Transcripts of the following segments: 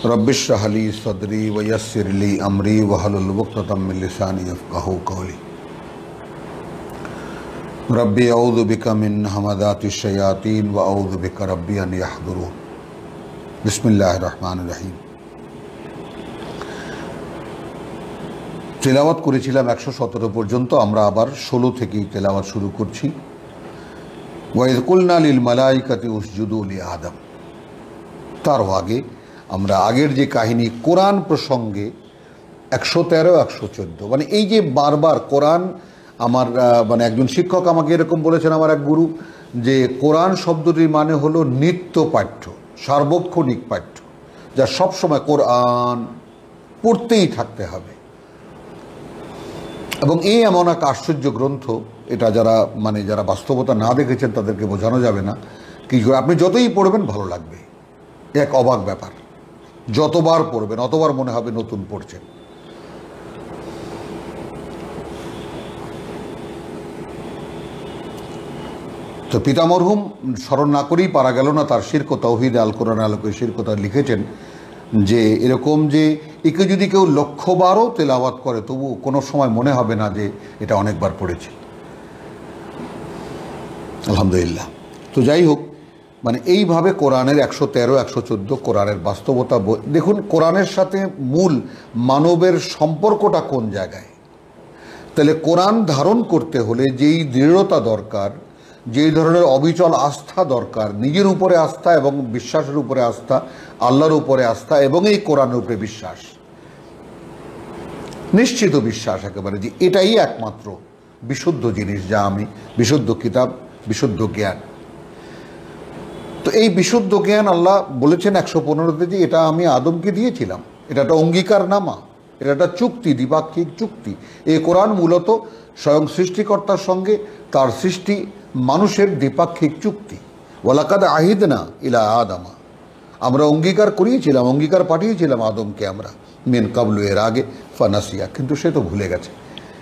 रब्बिश्रह ली सदरी वयस्सिर ली अमरी वहलुल उक़दतम मिन लिसानी यफ़क़हू क़ौली। रब्बी अऊज़ु बिका मिन हमाज़ातिश शयातीन व अऊज़ु बिका रब्बी अन यहज़ुरून। बिस्मिल्लाहिर रहमानिर रहीम। তেলাওয়াত করেছিলাম 117 পর্যন্ত। আমরা আবার 16 থেকেই তেলাওয়াত শুরু করছি। ওয়াইদ কুলনা লিল মালাইকাতি উসজুদু লি আদম। তার আগে আমরা আগের যে কাহিনী কোরআন প্রসঙ্গে 113 114, মানে এই যে বারবার কোরআন, আমার মানে একজন শিক্ষক আমাকে এরকম বলেছেন, আমার এক গুরু, যে কোরআন শব্দটির মানে হলো নিত্য পাঠ্য, সার্বক্ষণিক পাঠ্য, যা সবসময় কোরআন পড়তেই থাকতে হবে। এবং এই এমন এক আশ্চর্য গ্রন্থ, এটা যারা বাস্তবতা না দেখেছেন তাদেরকে বোঝানো যাবে না। কি আপনি যতই পড়বেন ভালো লাগবে, এক অবাক ব্যাপার। যতবার পড়বেন অতবার মনে হবে নতুন পড়ছেন। তো পিতা মরহুম স্মরণ না করেই পারা গেল না, তার শিরক তাওহীদ আল কোরআন আলোকে শিরকতা লিখেছেন যে এরকম যে একে যদি কেউ 100 বারও তেলাওয়াত করে তবু কোনো সময় মনে হবে না যে এটা অনেকবার পড়েছি। আলহামদুলিল্লাহ। তো যাই হোক, মানে এইভাবে কোরআনের 113 114 কোরআনের বাস্তবতা। দেখুন কোরআনের সাথে মূল মানবের সম্পর্কটা কোন জায়গায়। তাহলে কোরআন ধারণ করতে হলে যেই দৃঢ়তা দরকার, যেই ধরনের অবিচল আস্থা দরকার, নিজের উপরে আস্থা এবং বিশ্বাসের উপরে আস্থা, আল্লাহর উপরে আস্থা এবং এই কোরআনের উপরে বিশ্বাস, নিশ্চিত বিশ্বাস একেবারে, যে এটাই একমাত্র বিশুদ্ধ জিনিস, যা আমি বিশুদ্ধ কিতাব, বিশুদ্ধ জ্ঞান। তো এই বিশুদ্ধ জ্ঞান আল্লাহ বলেছেন 115-তে যে এটা আমি আদমকে দিয়েছিলাম। এটা একটা অঙ্গীকারনামা, এটা একটা চুক্তি, দ্বিপাক্ষিক চুক্তি। এই কোরআন মূলত স্বয়ং সৃষ্টিকর্তার সঙ্গে তার সৃষ্টি মানুষের দ্বিপাক্ষিক চুক্তি। ওয়ালাকাদ আহিদনা ইলা আদমা, আমরা অঙ্গীকার করিয়েছিলাম, অঙ্গীকার পাঠিয়েছিলাম আদমকে আমরা, মিন কাবলু, এর আগে, ফানাসিয়া, কিন্তু সে তো ভুলে গেছে।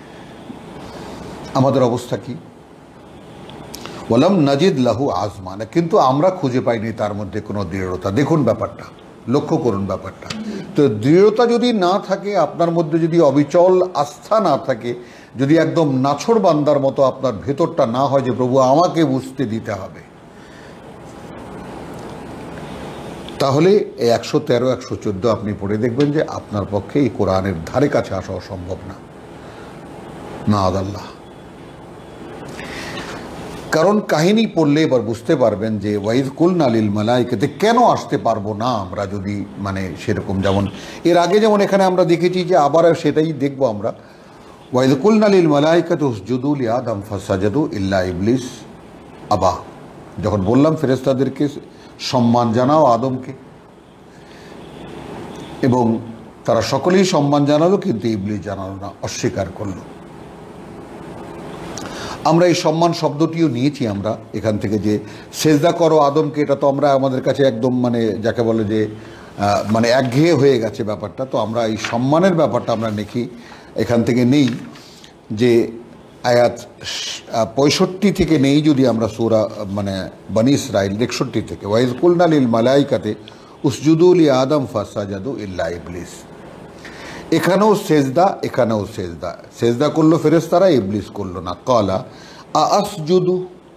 আমাদের অবস্থা কি? ওয়ালাম নাজিদ লাহু আজমান, কিন্তু আমরা খুঁজে পাইনি তার মধ্যে কোনো দৃঢ়তা। দেখুন ব্যাপারটা, লক্ষ্য করুন ব্যাপারটা। তো দৃঢ়তা যদি না থাকে, আপনার মধ্যে যদি অবিচল আস্থা না থাকে, যদি একদম নাছোড় বান্দার মতো আপনার ভেতরটা না হয় যে প্রভু আমাকে বুঝতে দিতে হবে, তাহলে এই 113 114 আপনি পড়ে দেখবেন যে আপনার পক্ষে এই কোরআনের ধারে কাছে আসা অসম্ভব না, মাআযাল্লাহ। কারণ কাহিনী পড়লে এবার বুঝতে পারবেন যে ওয়াইদ কুলনা লিল মালাইকাতি, কেন আসতে পারবো না আমরা যদি মানে সেরকম, যেমন এর আগে যেমন এখানে আমরা দেখেছি, যে আবার সেটাই দেখবো আমরা। ওয়াইদ কুলনা লিল মালাইকাতি উসজুদু লি আদম ফাসাজাদু ইল্লা ইবলিস আবা, যখন বললাম ফেরেশতাদেরকে সম্মান জানাও আদমকে, এবং তারা সকলেই সম্মান জানালো, কিন্তু ইবলিস জানালো না, অস্বীকার করলো। আমরা এই সম্মান শব্দটিও নিয়েছি আমরা এখান থেকে, যে সেজদা করো আদমকে, এটা তো আমরা আমাদের কাছে একদম মানে যাকে বলে যে মানে একঘেয়ে হয়ে গেছে ব্যাপারটা। তো আমরা এই সম্মানের ব্যাপারটা আমরা দেখি এখান থেকে নেই, যে আয়াত 65 থেকে নেই, যদি আমরা সূরা মানে বনী ইসরাইল 61 থেকে, ওয়াইজ কুলনা লিল মালাইকাতি উসজুদু লি আদম ফাসাজাদু ইল্লা ইবলিস, এখানেও সেজদা, এখানেও সেজদা। সেজদা করলো ফেরেশতারা, ইবলিস করলো না। ক্বালা আসজুদু,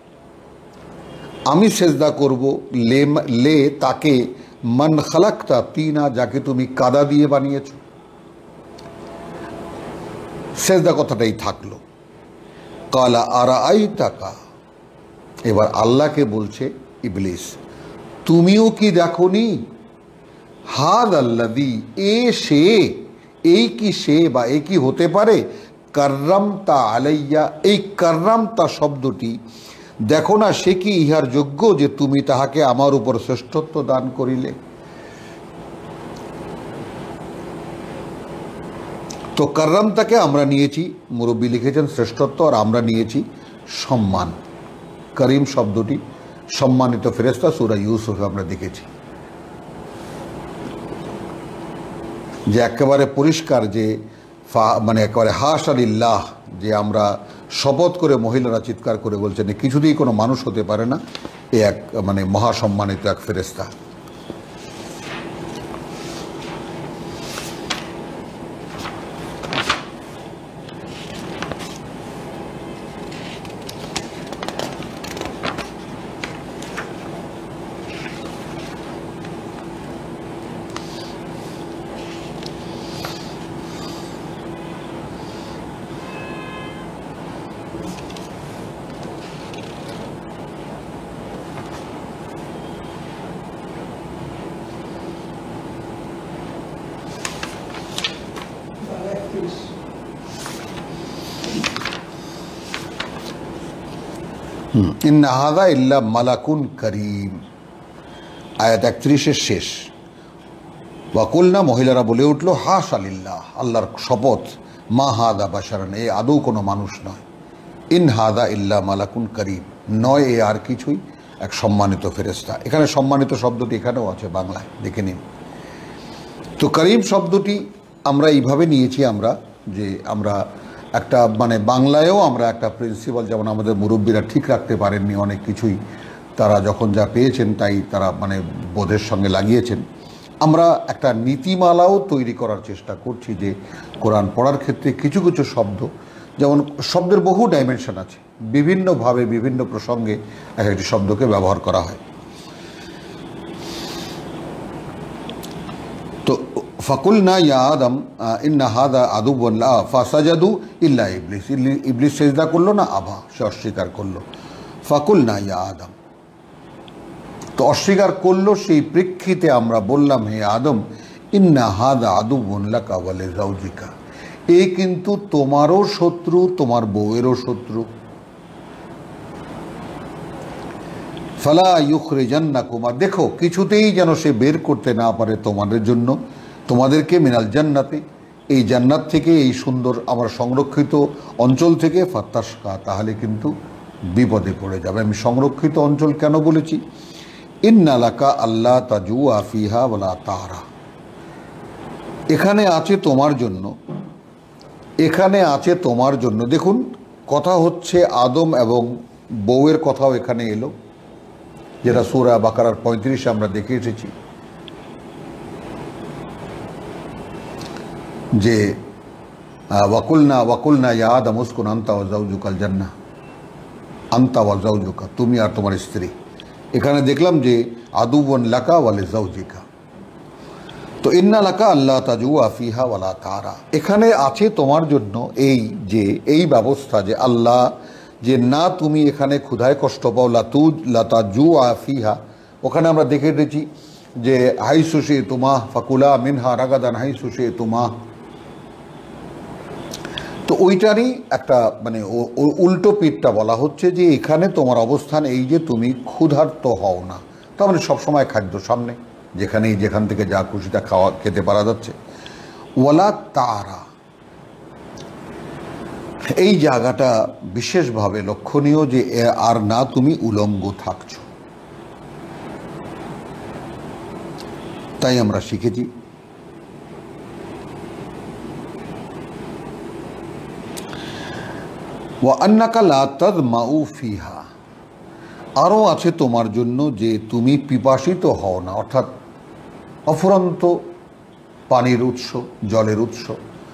আমি সেজদা করব, লে তাকে, মান খালাকতা তিনা, যাকে তুমি কাদা দিয়ে বানিয়েছো। সেজদা কথাটাই থাকলো। ক্বালা আরাআইতাকা, এবার আল্লাহকে বলছে ইবলিস, তুমিও কি দেখোনি, হাযাল্লাযী, সে, এই কি সে বা এই কি হতে পারে, কাররামতা আলাইয়া, এই কাররামতা শব্দটি, দেখো না সে কি ইহার যোগ্য যে তুমি তাহাকে আমার উপর শ্রেষ্ঠত্ব দান করিলে। তো কাররামতাকে আমরা নিয়েছি, মুরব্বী লিখেছেন শ্রেষ্ঠত্ব, আর আমরা নিয়েছি সম্মান। করিম শব্দটি সম্মানিত ফেরেশতা, সূরা ইউসুফ আমরা দেখেছি যে একেবারে পরিষ্কার, যে মানে একেবারে হাশা লিল্লাহ, যে আমরা শপথ করে মহিলারা চিৎকার করে বলছেন কিছুতেই কোনো মানুষ হতে পারে না, এ এক মানে মহাসম্মানিত এক ফেরেশতা। ইন্না হাযা ইল্লা মালাকুন করিম, আয়াত 31-এর শেষ। ওয়াকুলনা, মহিলারা বলে উঠল, হাশা লিল্লাহ, আল্লাহর শপথ, মা হাদা বাশারান, এ আদৌ কোনো মানুষ নয়, ইন হাদা ইল্লা মালাকুন করিম, নয় এ আর কিছুই এক সম্মানিত ফেরেশতা। এখানে সম্মানিত শব্দটি এখানেও আছে বাংলায়, দেখে নিন। তো করিম শব্দটি আমরা এইভাবে নিয়েছি আমরা, যে আমরা একটা মানে বাংলায়ও আমরা একটা প্রিন্সিপাল, যেমন আমাদের মুরব্বীরা ঠিক রাখতে পারেননি অনেক কিছুই, তারা যখন যা পেয়েছেন তাই তারা মানে বোধের সঙ্গে লাগিয়েছেন। আমরা একটা নীতিমালাও তৈরি করার চেষ্টা করছি, যে কোরআন পড়ার ক্ষেত্রে কিছু কিছু শব্দ, যেমন শব্দের বহু ডাইমেনশন আছে, বিভিন্নভাবে বিভিন্ন প্রসঙ্গে এক একটি শব্দকে ব্যবহার করা হয়। তো ফাকুলনা ইয়া আদম ইন্না হাদা আদুবুন লা ফাসাজাদু ইল্লা ইবলিস, ইবলিস সেজদা করলো না, আবা, সে অস্বীকার করলো। ফাকুলনা ইয়া আদম, তো অস্বীকার করলো, সেই প্রেক্ষিতে আমরা বললাম, হে আদম, ইন্না হাদা আদুবুন লাকা ওয়া লিজাওজিকা, এ কিন্তু তোমারও শত্রু, তোমার বউয়েরও শত্রু। ফালা ইউখরিজান্নাকুমা, দেখো কিছুতেই যেন সে বের করতে না পারে তোমাদের জন্য, তোমাদেরকে, মিনাল জান্নাতে, এই জান্নাত থেকে, এই সুন্দর আমার সংরক্ষিত অঞ্চল থেকে, ফাত্তাশকা, তাহলে কিন্তু বিপদে পড়ে যাবে। আমি সংরক্ষিত অঞ্চল কেন বলেছি? ইন্না লাকা আল্লাহ তাজুআ ফিহা ওয়ালা তারা, এখানে আছে তোমার জন্য, এখানে আছে তোমার জন্য। দেখুন, কথা হচ্ছে আদম এবং বউয়ের কথাও এখানে এলো, যেটা সূরা বাকারার 35 আমরা দেখে এসেছি, যে ওয়াকুলনা ইয়া আদম উসকুন আনতা ওয়া যাওজুকাল জান্নাহ, আনতা ওয়া যাওজুকা, তুমি আর তোমার স্ত্রী। এখানে দেখলাম যে আদুবুন লাকা ওয়া লিজাওজিকা। তো ইন্না লাকা আল্লাহ তাজুআ ফিহা ওয়ালা তারা, এখানে আছে তোমার জন্য এই যে এই ব্যবস্থা, যে আল্লাহ, যে না তুমি এখানে ক্ষুধায় কষ্ট পাও, লাতাজুআ ফিহা, ওখানে আমরা দেখে এসেছি যে হাইসু শি'তুমা ফাকুলা মিনহা রাগাদান হাইসু শি'তুমা। তো ওইটারই একটা মানে উল্টো পিঠটা বলা হচ্ছে, যে এখানে তোমার অবস্থান এই যে তুমি ক্ষুধার্ত হও না, তার মানে সবসময় খাদ্য সামনে, যেখান থেকে যা খুশি তা খেতে পারা যাচ্ছে। ওয়ালা তারা, এই জায়গাটা বিশেষভাবে লক্ষণীয়, যে আর না তুমি উলঙ্গ থাকছো। তাই আমরা শিখেছি ওয়া আন্নাকা লা তাযমাউ ফিহা, আরও আছে তোমার জন্য যে তুমি পিপাসিত হও না, অর্থাৎ অফুরন্ত পানির উৎস, জলের উৎস।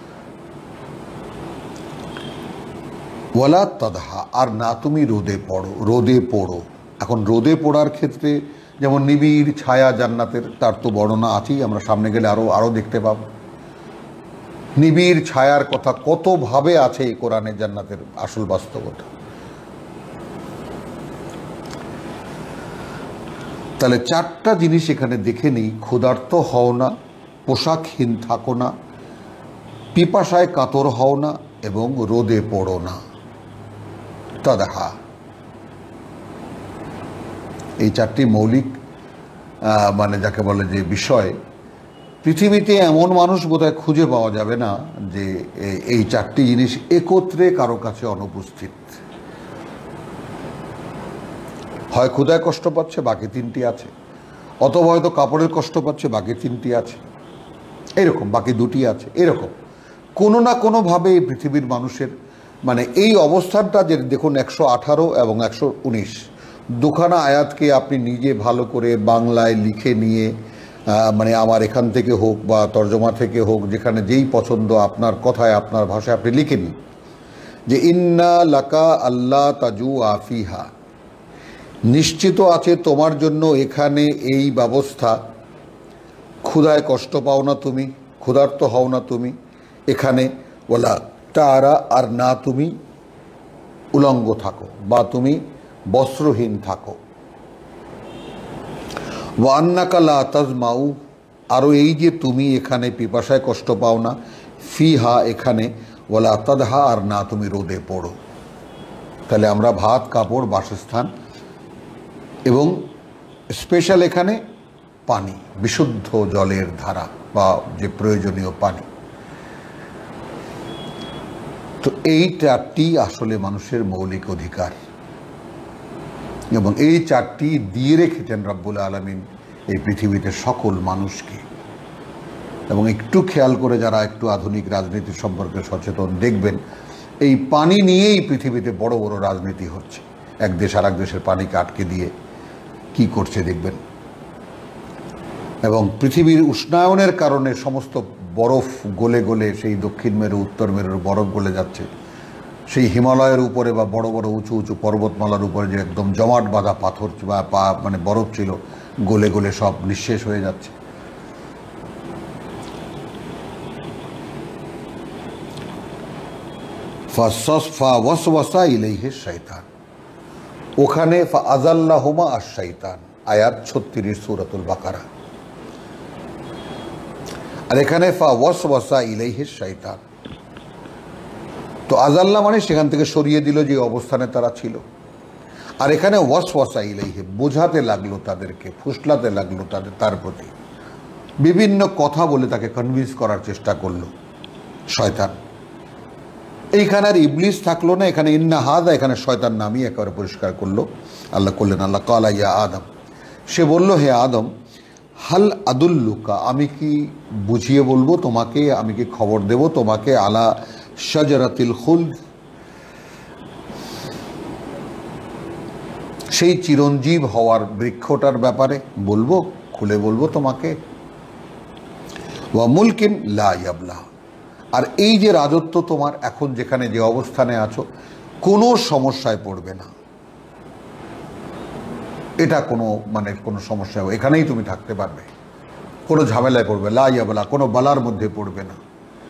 ওয়ালা তাদহা, আর না তুমি রোদে পড়ো। এখন রোদে পড়ার ক্ষেত্রে যেমন নিবিড় ছায়া জান্নাতের, তার তো বর্ণনা আছেই, আমরা সামনে গেলে আরও দেখতে পাব। নিবিড় ছায়ার কথা কতভাবে আছে এই কোরআনে, জান্নাতের আসল বাস্তবতা। তাহলে চারটা জিনিস এখানে দেখে নিই, ক্ষুধার্ত হও না, পোশাকহীন থাকো না, পিপাসায় কাতর হও না, এবং রোদে পড়ো না। তাদহা, এই চারটি মৌলিক মানে যাকে বলে যে বিষয়, পৃথিবীতে এমন মানুষ বোধহয় খুঁজে পাওয়া যাবে না যে এই চারটি জিনিস একত্রে কারো কাছে অনুপস্থিত। হয় ক্ষুধায় কষ্ট পাচ্ছে, বাকি তিনটি আছে, অথবা হয়তো কাপড়ের কষ্ট পাচ্ছে, বাকি তিনটি আছে, এরকম বাকি দুটি আছে। এরকম কোনো না কোনোভাবে এই পৃথিবীর মানুষের মানে এই অবস্থানটা, যে দেখুন 118 এবং 119 দুখানা আয়াতকে আপনি নিজে ভালো করে বাংলায় লিখে নিয়ে, মানে আমার এখান থেকে হোক বা তর্জমা থেকে হোক, যেখানে যেই পছন্দ আপনার কথায় আপনার ভাষায় আপনি লিখে নিন, যে ইন্না লাকা আল্লাহ তাজুআ ফিহা, নিশ্চিত আছে তোমার জন্য এখানে এই ব্যবস্থা, ক্ষুধায় কষ্ট পাও না তুমি, ক্ষুধার্ত হও না তুমি এখানে, ওয়ালা তারা, আর না তুমি উলঙ্গ থাকো বা তুমি বস্ত্রহীন থাকো। ওয়া আন্নাকা লা তাযমাউ, আরও এই যে তুমি এখানে পিপাসায় কষ্ট পাও না, ফিহা এখানে, ওয়ালা তাদহা, আর না তুমি রোদে পড়ো। তাহলে আমরা ভাত, কাপড়, বাসস্থান এবং স্পেশাল এখানে পানি, বিশুদ্ধ জলের ধারা বা যে প্রয়োজনীয় পানি, তো এই চারটি আসলে মানুষের মৌলিক অধিকার এবং এই চারটি দিয়ে রেখেছেন রব্বুল আলামিন এই পৃথিবীতে সকল মানুষকে। এবং একটু খেয়াল করে যারা একটু আধুনিক রাজনীতি সম্পর্কে সচেতন দেখবেন, এই পানি নিয়েই পৃথিবীতে বড় বড় রাজনীতি হচ্ছে। এক দেশ আর এক দেশের পানিকে আটকে দিয়ে কি করছে দেখবেন। এবং পৃথিবীর উষ্ণায়নের কারণে সমস্ত বরফ গলে গলে সেই দক্ষিণ মেরু, উত্তর মেরুর বরফ গলে যাচ্ছে। সেই হিমালয়ের উপরে বা বড় বড় উঁচু উঁচু পর্বতমালার উপরে যে একদম জমাট বাঁধা পাথর বা মানে বরফ ছিল, গলে গলে সব নিঃশেষ হয়ে যাচ্ছে। ফাওয়াসওয়াসা ইলাইহি শাইতান, ওখানে ফাআযাল্লাহুমা আশ-শাইতান, আয়াত 36 সূরাতুল বাকারা। আর এখানে ফাওয়াসওয়াসা ইলাইহি শাইতান, তো আযাল্লা মানে সেখান থেকে সরিয়ে দিল যে অবস্থানে তারা ছিল। আর এখানে ওয়াসওয়াসা ইলাইহি, বোঝাতে লাগলো তাদেরকে, ফুসলাতে লাগলো তার প্রতি, বিভিন্ন কথা বলে তাকে কনভিন্স করার চেষ্টা করলো শয়তান। এইখানে আর ইবলিস থাকলো না, এখানে ইন্না হাদা, এখানে শয়তান নামই একেবারে পরিষ্কার করলো। আল্লাহ করলেন, আল্লাহ কালা ইয়া আদম, সে বলল হে আদম, হাল আদুল্লুকা, আমি কি বুঝিয়ে বলবো তোমাকে, আমি কি খবর দেব তোমাকে, আলা শাজারাতিল খুলদ, সেই চিরঞ্জীব হওয়ার বৃক্ষটার ব্যাপারে বলবো, খুলে বলবো তোমাকে। ওয়া মুলকিন লা ইয়াবলা, আর এই যে রাজত্ব তোমার এখন যেখানে যে অবস্থানে আছো, কোনো সমস্যায় পড়বে না, এটা কোনো সমস্যা, এখানেই তুমি থাকতে পারবে, কোনো ঝামেলায় পড়বে, লা ইয়াবলা, কোনো বালার মধ্যে পড়বে না।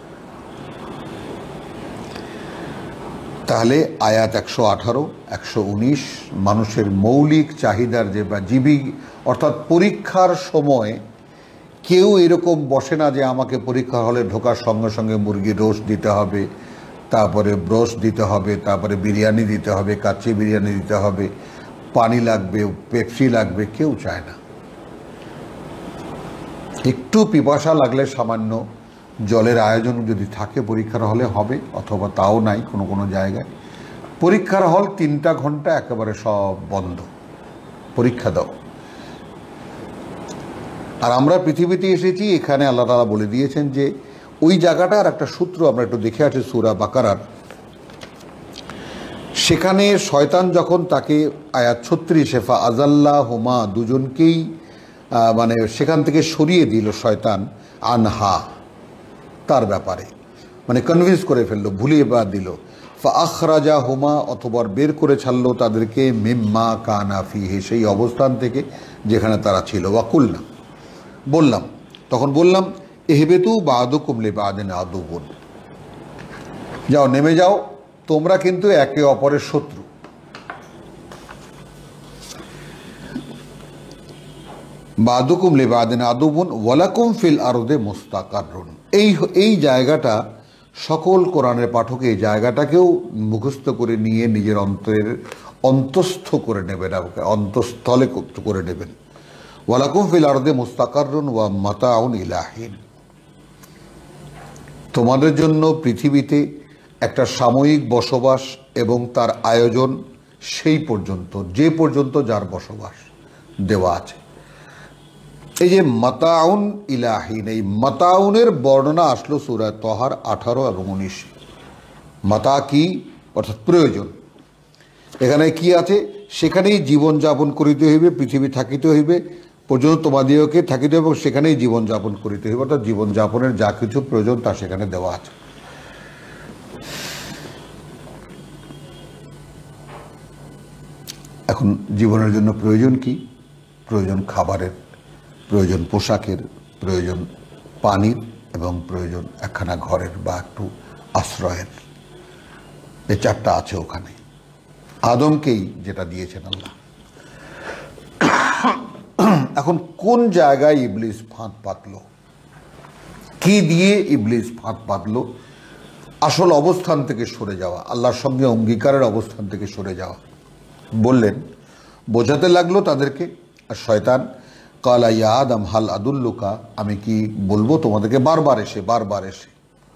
তাহলে আয়াত 118, 119 মানুষের মৌলিক চাহিদার যে বা জীবী, অর্থাৎ পরীক্ষার সময় কেউ এরকম বসে না যে আমাকে পরীক্ষা হলে ঢোকার সঙ্গে সঙ্গে মুরগির রোস্ট দিতে হবে, তারপরে ব্রোস্ট দিতে হবে, তারপরে বিরিয়ানি দিতে হবে, কাচ্চি বিরিয়ানি দিতে হবে, পানি লাগবে, পেপসি লাগবে, কেউ চায় না। একটু পিপাসা লাগলে সামান্য জলের আয়োজন যদি থাকে পরীক্ষার হলে হবে, অথবা তাও নাই কোনো কোনো জায়গায়। পরীক্ষার হল 3টা ঘন্টা একেবারে সব বন্ধ, পরীক্ষা দাও। আর আমরা পৃথিবীতে এসেছি, এখানে আল্লাহ তাআলা বলে দিয়েছেন যে ওই জায়গাটার একটা সূত্র আমরা একটু দেখে আছি সূরা বাকারার। সেখানে শয়তান যখন তাকে আয়াত 36 ফাআযাল্লাহুমা, দুজনকেই মানে সেখান থেকে সরিয়ে দিল শয়তান, আনহা, তার ব্যাপারে, মানে কনভিন্স করে ফেললো, ভুলিয়ে বা দিল। ফাআখরাজাহুমা, অথবা বের করে ছাড়লো তাদেরকে, মিম্মা কানা ফিহি, সেই অবস্থান থেকে যেখানে তারা ছিল। ওয়াকুলনা, বললাম, তখন বললাম, ইহবিতু বা'দুকুম লিবা'দিন আদুউন, যাও নেমে যাও, তোমরা কিন্তু একে অপরের শত্রু। বা'দুকুম লিবা'দিন আদুউন ওয়ালাকুম ফিল আরদে মুস্তাকাররুন, এই জায়গাটা সকল কোরআনের পাঠক এই জায়গাটাকেও মুখস্থ করে নিয়ে নিজের অন্তস্থ করে নেবেন, অন্তঃস্থলে করে নেবেন। ওয়ালাকুম ফিল আরদে মুস্তাকাররুন ওয়া মাতাউন ইলা হিন, তোমাদের জন্য পৃথিবীতে একটা সাময়িক বসবাস এবং তার আয়োজন সেই পর্যন্ত, যে পর্যন্ত যার বসবাস দেওয়া আছে। এই যে মাতাউন ইলা হিন, এই মাতাউনের বর্ণনা আসলো সূরা তহার 18 এবং 19। মাতা কি, অর্থাৎ প্রয়োজন। এখানে কি আছে, সেখানেই জীবনযাপন করিতে হইবে, পৃথিবী থাকিতে হইবে পর্যন্ত তোমাদিওকে থাকিতে হবে, এবং সেখানেই জীবনযাপন করিতে হইবে, অর্থাৎ জীবনযাপনের যা কিছু প্রয়োজন তা সেখানে দেওয়া আছে। এখন জীবনের জন্য প্রয়োজন কি? প্রয়োজন খাবারের, প্রয়োজন পোশাকের, প্রয়োজন পানির, এবং প্রয়োজন একখানা ঘরের বা একটু আশ্রয়ের। এই 4টা আছে ওখানে, আদমকেই যেটা দিয়েছেন আল্লাহ। এখন কোন জায়গায় ইবলিস ফাঁদ পাতল, কি দিয়ে ইবলিস ফাঁদ পাতল, আসল অবস্থান থেকে সরে যাওয়া, আল্লাহর সঙ্গে অঙ্গীকারের অবস্থান থেকে সরে যাওয়া। বললেন, বোঝাতে লাগলো তাদেরকে। আর শয়তান, কালা ইয়া আদম হাল আদুল্লুকা, আমি কি বলবো তোমাদেরকে, বারবার এসে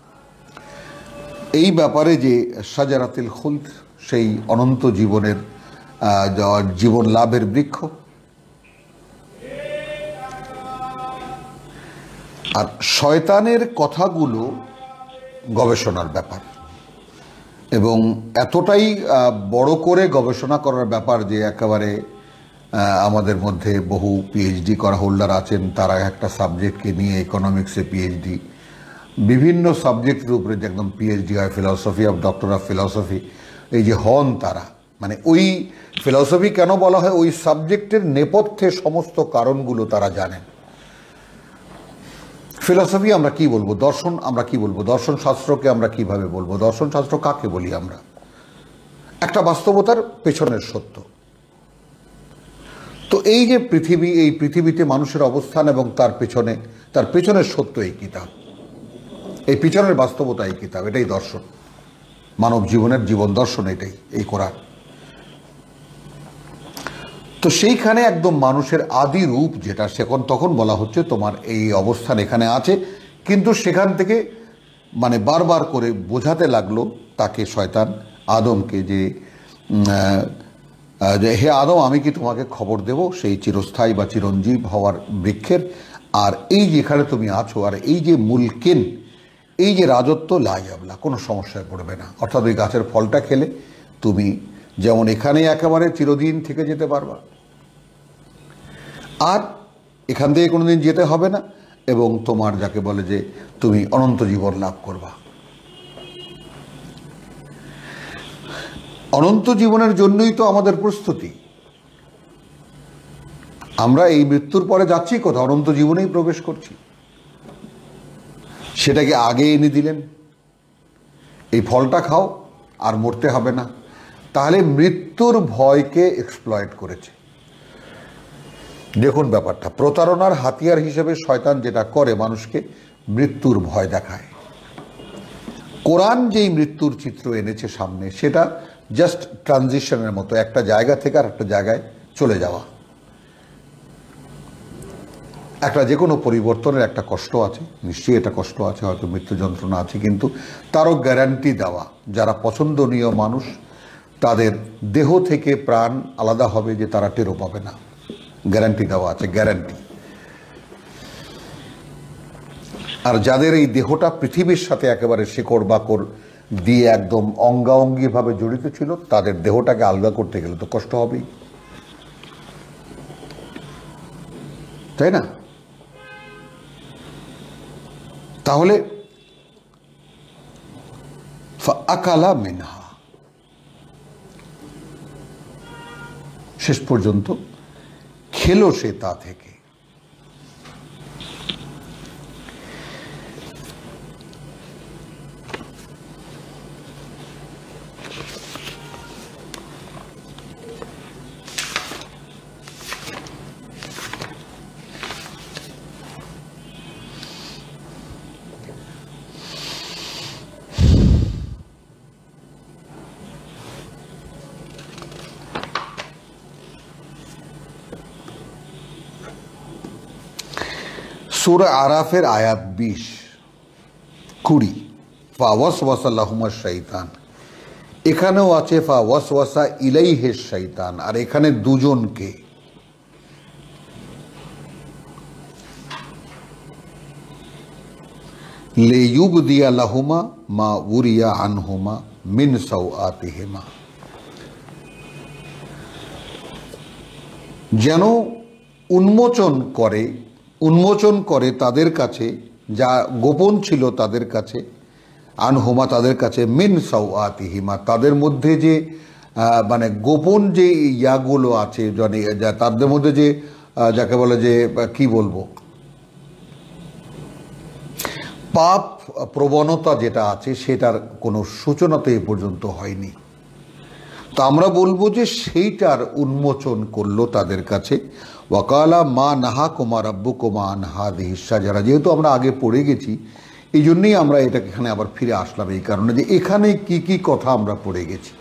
এই ব্যাপারে যে শাজারাতুল খুলদ, সেই অনন্ত জীবনের জীবন লাভের বৃক্ষ। আর শয়তানের কথাগুলো গবেষণার ব্যাপার, এবং এতটাই বড় করে গবেষণা করার ব্যাপার যে একেবারে আমাদের মধ্যে বহু পিএইচডি করা হোল্ডার আছেন, তারা একটা সাবজেক্টকে নিয়ে, ইকোনমিক্সে পিএইচডি, বিভিন্ন সাবজেক্টের উপরে যে একদম পিএইচডি হয়, philosophy of doctor of philosophy, এই যে হন তারা, মানে ওই ফিলসফি কেন বলা হয়, ওই সাবজেক্টের নেপথ্যে সমস্ত কারণগুলো তারা জানেন। ফিলসফি আমরা কি বলবো, দর্শন আমরা কি বলবো, দর্শন শাস্ত্রকে আমরা কিভাবে বলবো, দর্শন শাস্ত্র কাকে বলি আমরা, একটা বাস্তবতার পেছনের সত্য। তো এই যে পৃথিবী, এই পৃথিবীতে মানুষের অবস্থান এবং তার পেছনের সত্য এই কিতাব, এই পিছনের বাস্তবতা এই কিতাব, এটাই দর্শন, মানব জীবনের জীবন দর্শন, এটাই এই কোরআন। তো সেইখানে একদম মানুষের আদি রূপ যেটা, তখন বলা হচ্ছে তোমার এই অবস্থান এখানে আছে, কিন্তু সেখান থেকে মানে বারবার করে বোঝাতে লাগলো তাকে শয়তান আদমকে যে হে আদম, আমি কি তোমাকে খবর দেব সেই চিরস্থায়ী বা চিরঞ্জীব হওয়ার বৃক্ষের, আর এই যেখানে তুমি আছো, আর এই যে মুলকিন, এই যে রাজত্ব, লাইয়াবলা, কোনো সমস্যায় পড়বে না। অর্থাৎ ওই গাছের ফলটা খেলে তুমি যেমন এখানে একেবারে চিরদিন থেকে যেতে পারবা, আর এখান থেকে কোনোদিন যেতে হবে না, এবং তোমার যাকে বলে যে তুমি অনন্ত জীবন লাভ করবা। অনন্ত জীবনের জন্যই তো আমাদের প্রস্তুতি। আমরা এই মৃত্যুর পরে যাচ্ছি কোথাও, অনন্ত জীবনেই প্রবেশ করছি। সেটাকে আগে এনে দিলেন, এই ফলটা খাও আর মরতে হবে না। তাহলে মৃত্যুর ভয়কে এক্সপ্লয়েট করেছে। দেখুন ব্যাপারটা, প্রতারণার হাতিয়ার হিসেবে শয়তান যেটা করে, মানুষকে মৃত্যুর ভয় দেখায়। কোরআন যেই মৃত্যুর চিত্র এনেছে সামনে, সেটা জাস্ট ট্রানজিশনের মতো, একটা জায়গা থেকে আর একটা জায়গায় চলে যাওয়া। একটা যে কোনো পরিবর্তনের একটা কষ্ট আছে, নিশ্চয়ই এটা কষ্ট আছে, হয়তো মৃত্যু যন্ত্রণা আছে, কিন্তু তারও গ্যারান্টি দেওয়া, যারা পছন্দনীয় মানুষ তাদের দেহ থেকে প্রাণ আলাদা হবে, যে তারা টেরও পাবে না, গ্যারান্টি দেওয়া আছে, গ্যারান্টি। আর যাদের এই দেহটা পৃথিবীর সাথে একেবারে শিকড় বাকড় দিয়ে একদম অঙ্গাঙ্গিভাবে জড়িত ছিল, তাদের দেহটাকে আলগা করতে গেলে তো কষ্ট হবেই, তাই না? তাহলে ফাআকালা মিনহা, শেষ পর্যন্ত খেলো সে তা থেকে। সূরা আরাফের আয়াত 20 ফাওয়াসওয়াসা লাহুমাশ শাইতান, এখানেও আছে ফাওয়াসওয়াসা ইলাইহিশ শাইতান, আর এখানে দুজনকে। লিইউবদিয়া লাহুমা মা উরিয়া আনহুমা মিন সাওআতিহিমা, যেন উন্মোচন করে তাদের কাছে যা গোপন ছিল তাদের কাছে, আনহুমা তাদের কাছে, মিন সাওআতিহিমা তাদের মধ্যে যে মানে গোপন যে ইয়াগুলো আছে, তাদের মধ্যে যে যাকে বলে যে কি বলবো, পাপ প্রবণতা যেটা আছে, সেটার কোনো সূচনা তো এ পর্যন্ত হয়নি। তো আমরা বলবো যে সেইটার উন্মোচন করলো তাদের কাছে। ওয়াকালা মা নাহা কুমা রাব্বুকুমা আন হাযিহিশ শাজারা, যেহেতু আমরা আগে পড়ে গেছি এই জন্যই আমরা এটাকে এখানে আবার ফিরে আসলাম, এই কারণে যে এখানে কি কি কথা আমরা পড়ে গেছি।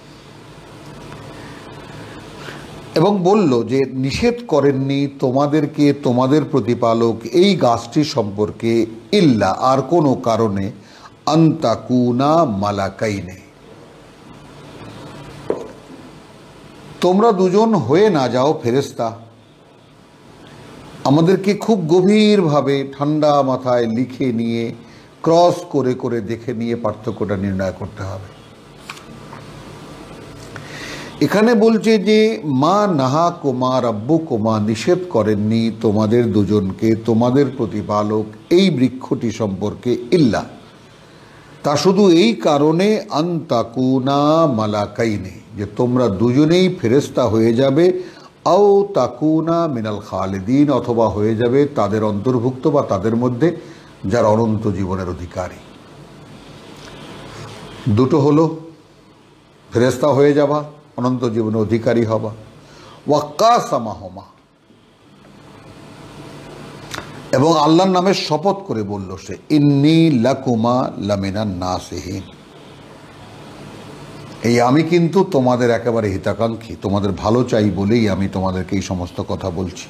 এবং বলল যে নিষেধ করেননি তোমাদেরকে তোমাদের প্রতিপালক এই গাছটি সম্পর্কে ইল্লা আর কোনো কারণে আন্তাকুনা মালাকাইনে, তোমরা দুজন হয়ে না যাও ফেরেশতা। আমাদেরকে খুব গভীরভাবে ঠান্ডা মাথায় লিখে নিয়ে ক্রস করে করে দেখে নিয়ে পার্থক্যটা নির্ণয় করতে হবে। এখানে বলছে যে মা নাহা কোমা রাব্বু কোমা, নিষেধ করেননি তোমাদের দুজনকে তোমাদের প্রতিপালক এই বৃক্ষটি সম্পর্কে ইল্লা, তা শুধু এই কারণে আন্তাকুনা মালাকাইনে, যে তোমরা দুজনেই ফেরেশতা হয়ে যাবে, আও তাকুনা মিনাল খালিদিন, অথবা হয়ে যাবে তাদের অন্তর্ভুক্ত বা তাদের মধ্যে যার অনন্ত জীবনের অধিকারী। দুটো হলো, ফেরেশতা হয়ে যাবা, অনন্ত জীবনের অধিকারী হবা। ওয়াক্কাসামাহুমা, এবং আল্লাহর নামে শপথ করে বলল সে, ইন্নী লাকুমা লামিনান নাসিহিন, এই আমি কিন্তু তোমাদের একেবারে হিতাকাঙ্ক্ষী, তোমাদের ভালো চাই বলেই আমি তোমাদেরকে এই সমস্ত কথা বলছি।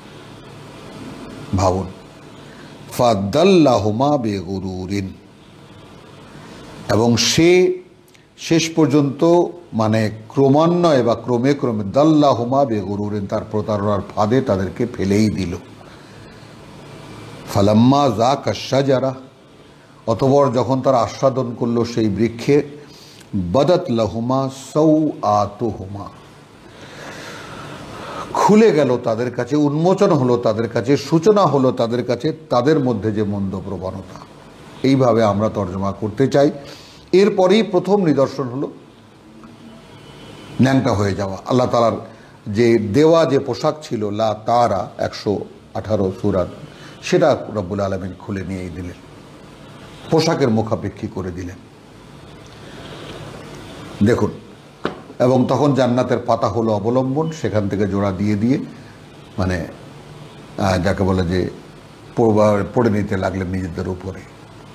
ভাবুন, ফাদাল্লাহুমা বেগুরুরিন, এবং সে শেষ পর্যন্ত মানে ক্রমান্বয়ে বা ক্রমে ক্রমে দাল্লাহুমা বেগুরুরিন, তার প্রতারণার ফাঁদে তাদেরকে ফেলেই দিল। ফালাম্মা যাকা শাজারা, অতঃপর যখন তারা আস্বাদন করলো সেই বৃক্ষে, বাদাত লাহুমা সাওআতুহুমা, খুলে গেল তাদের কাছে, উন্মোচন হলো তাদের কাছে, সূচনা হলো তাদের কাছে তাদের মধ্যে যে মন্দ প্রবণতা। এইভাবে আমরা তর্জমা করতে চাই। এরপরেই প্রথম নিদর্শন হলো ন্যাংটা হয়ে যাওয়া। আল্লাহ তাআলার যে দেওয়া যে পোশাক ছিল লা তারা 118 সূরা, সেটা রব্বুল আলামিন খুলে নিয়ে দিলেন, পোশাকের মুখাপেক্ষী করে দিলেন। দেখুন, এবং তখন জান্নাতের পাতা হলো অবলম্বন, সেখান থেকে জোড়া দিয়ে দিয়ে মানে যাকে বলে যে পড়ে নিতে লাগলেন নিজেদের উপরে,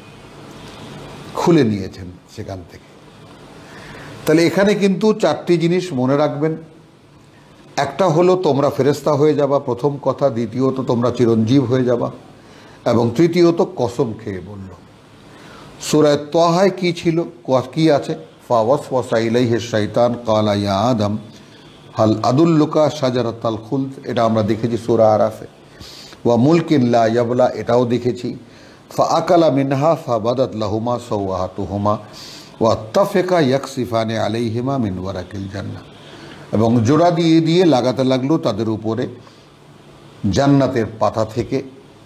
খুলে নিয়েছেন সেখান থেকে। তাহলে এখানে কিন্তু চারটি জিনিস মনে রাখবেন। একটা হলো তোমরা ফেরেশতা হয়ে যাবা, প্রথম কথা। দ্বিতীয়ত তোমরা চিরঞ্জীব হয়ে যাবা, এবং তৃতীয়ত কসম খেয়ে বলল। সূরা তাহায় কি ছিল, কি আছে, ফাওয়াসওয়াসা ইলাইহি শাইতান ক্বালা ইয়া আদম হাল আদুল্লুকা শাজারাতাল খুলদ, এটা আমরা দেখেছি সূরা আরাফে। ওয়া মুলকিন লা ইয়াবলা, এটাও দেখেছি। ফাআকালা মিনহা ফাবাদাত লাহুমা সাওআতুহুমা ওয়া তাফিকা ইয়াকসিফানি আলাইহিমা মিন ওয়ারাকিল জান্নাহ, এবং জোড়া দিয়ে দিয়ে লাগাতে লাগলো তাদের উপরে জান্নাতের পাতা থেকে।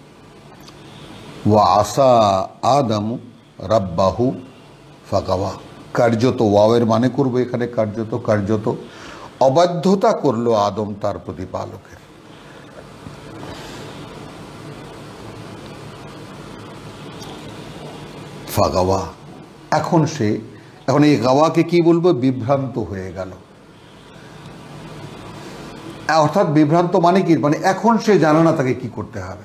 ওয়া আসা আদামু রাব্বাহু ফাগাওয়া, কার্যত ওয়াওয়ের মানে করবো এখানে কার্যত অবাধ্যতা করলো আদম তার প্রতিপালকের। ফাগাওয়া, এখন এই গাওয়াকে কি বলবো, বিভ্রান্ত হয়ে গেল। অর্থাৎ বিভ্রান্ত মানে কি, মানে এখন সে জানে না তাকে কি করতে হবে।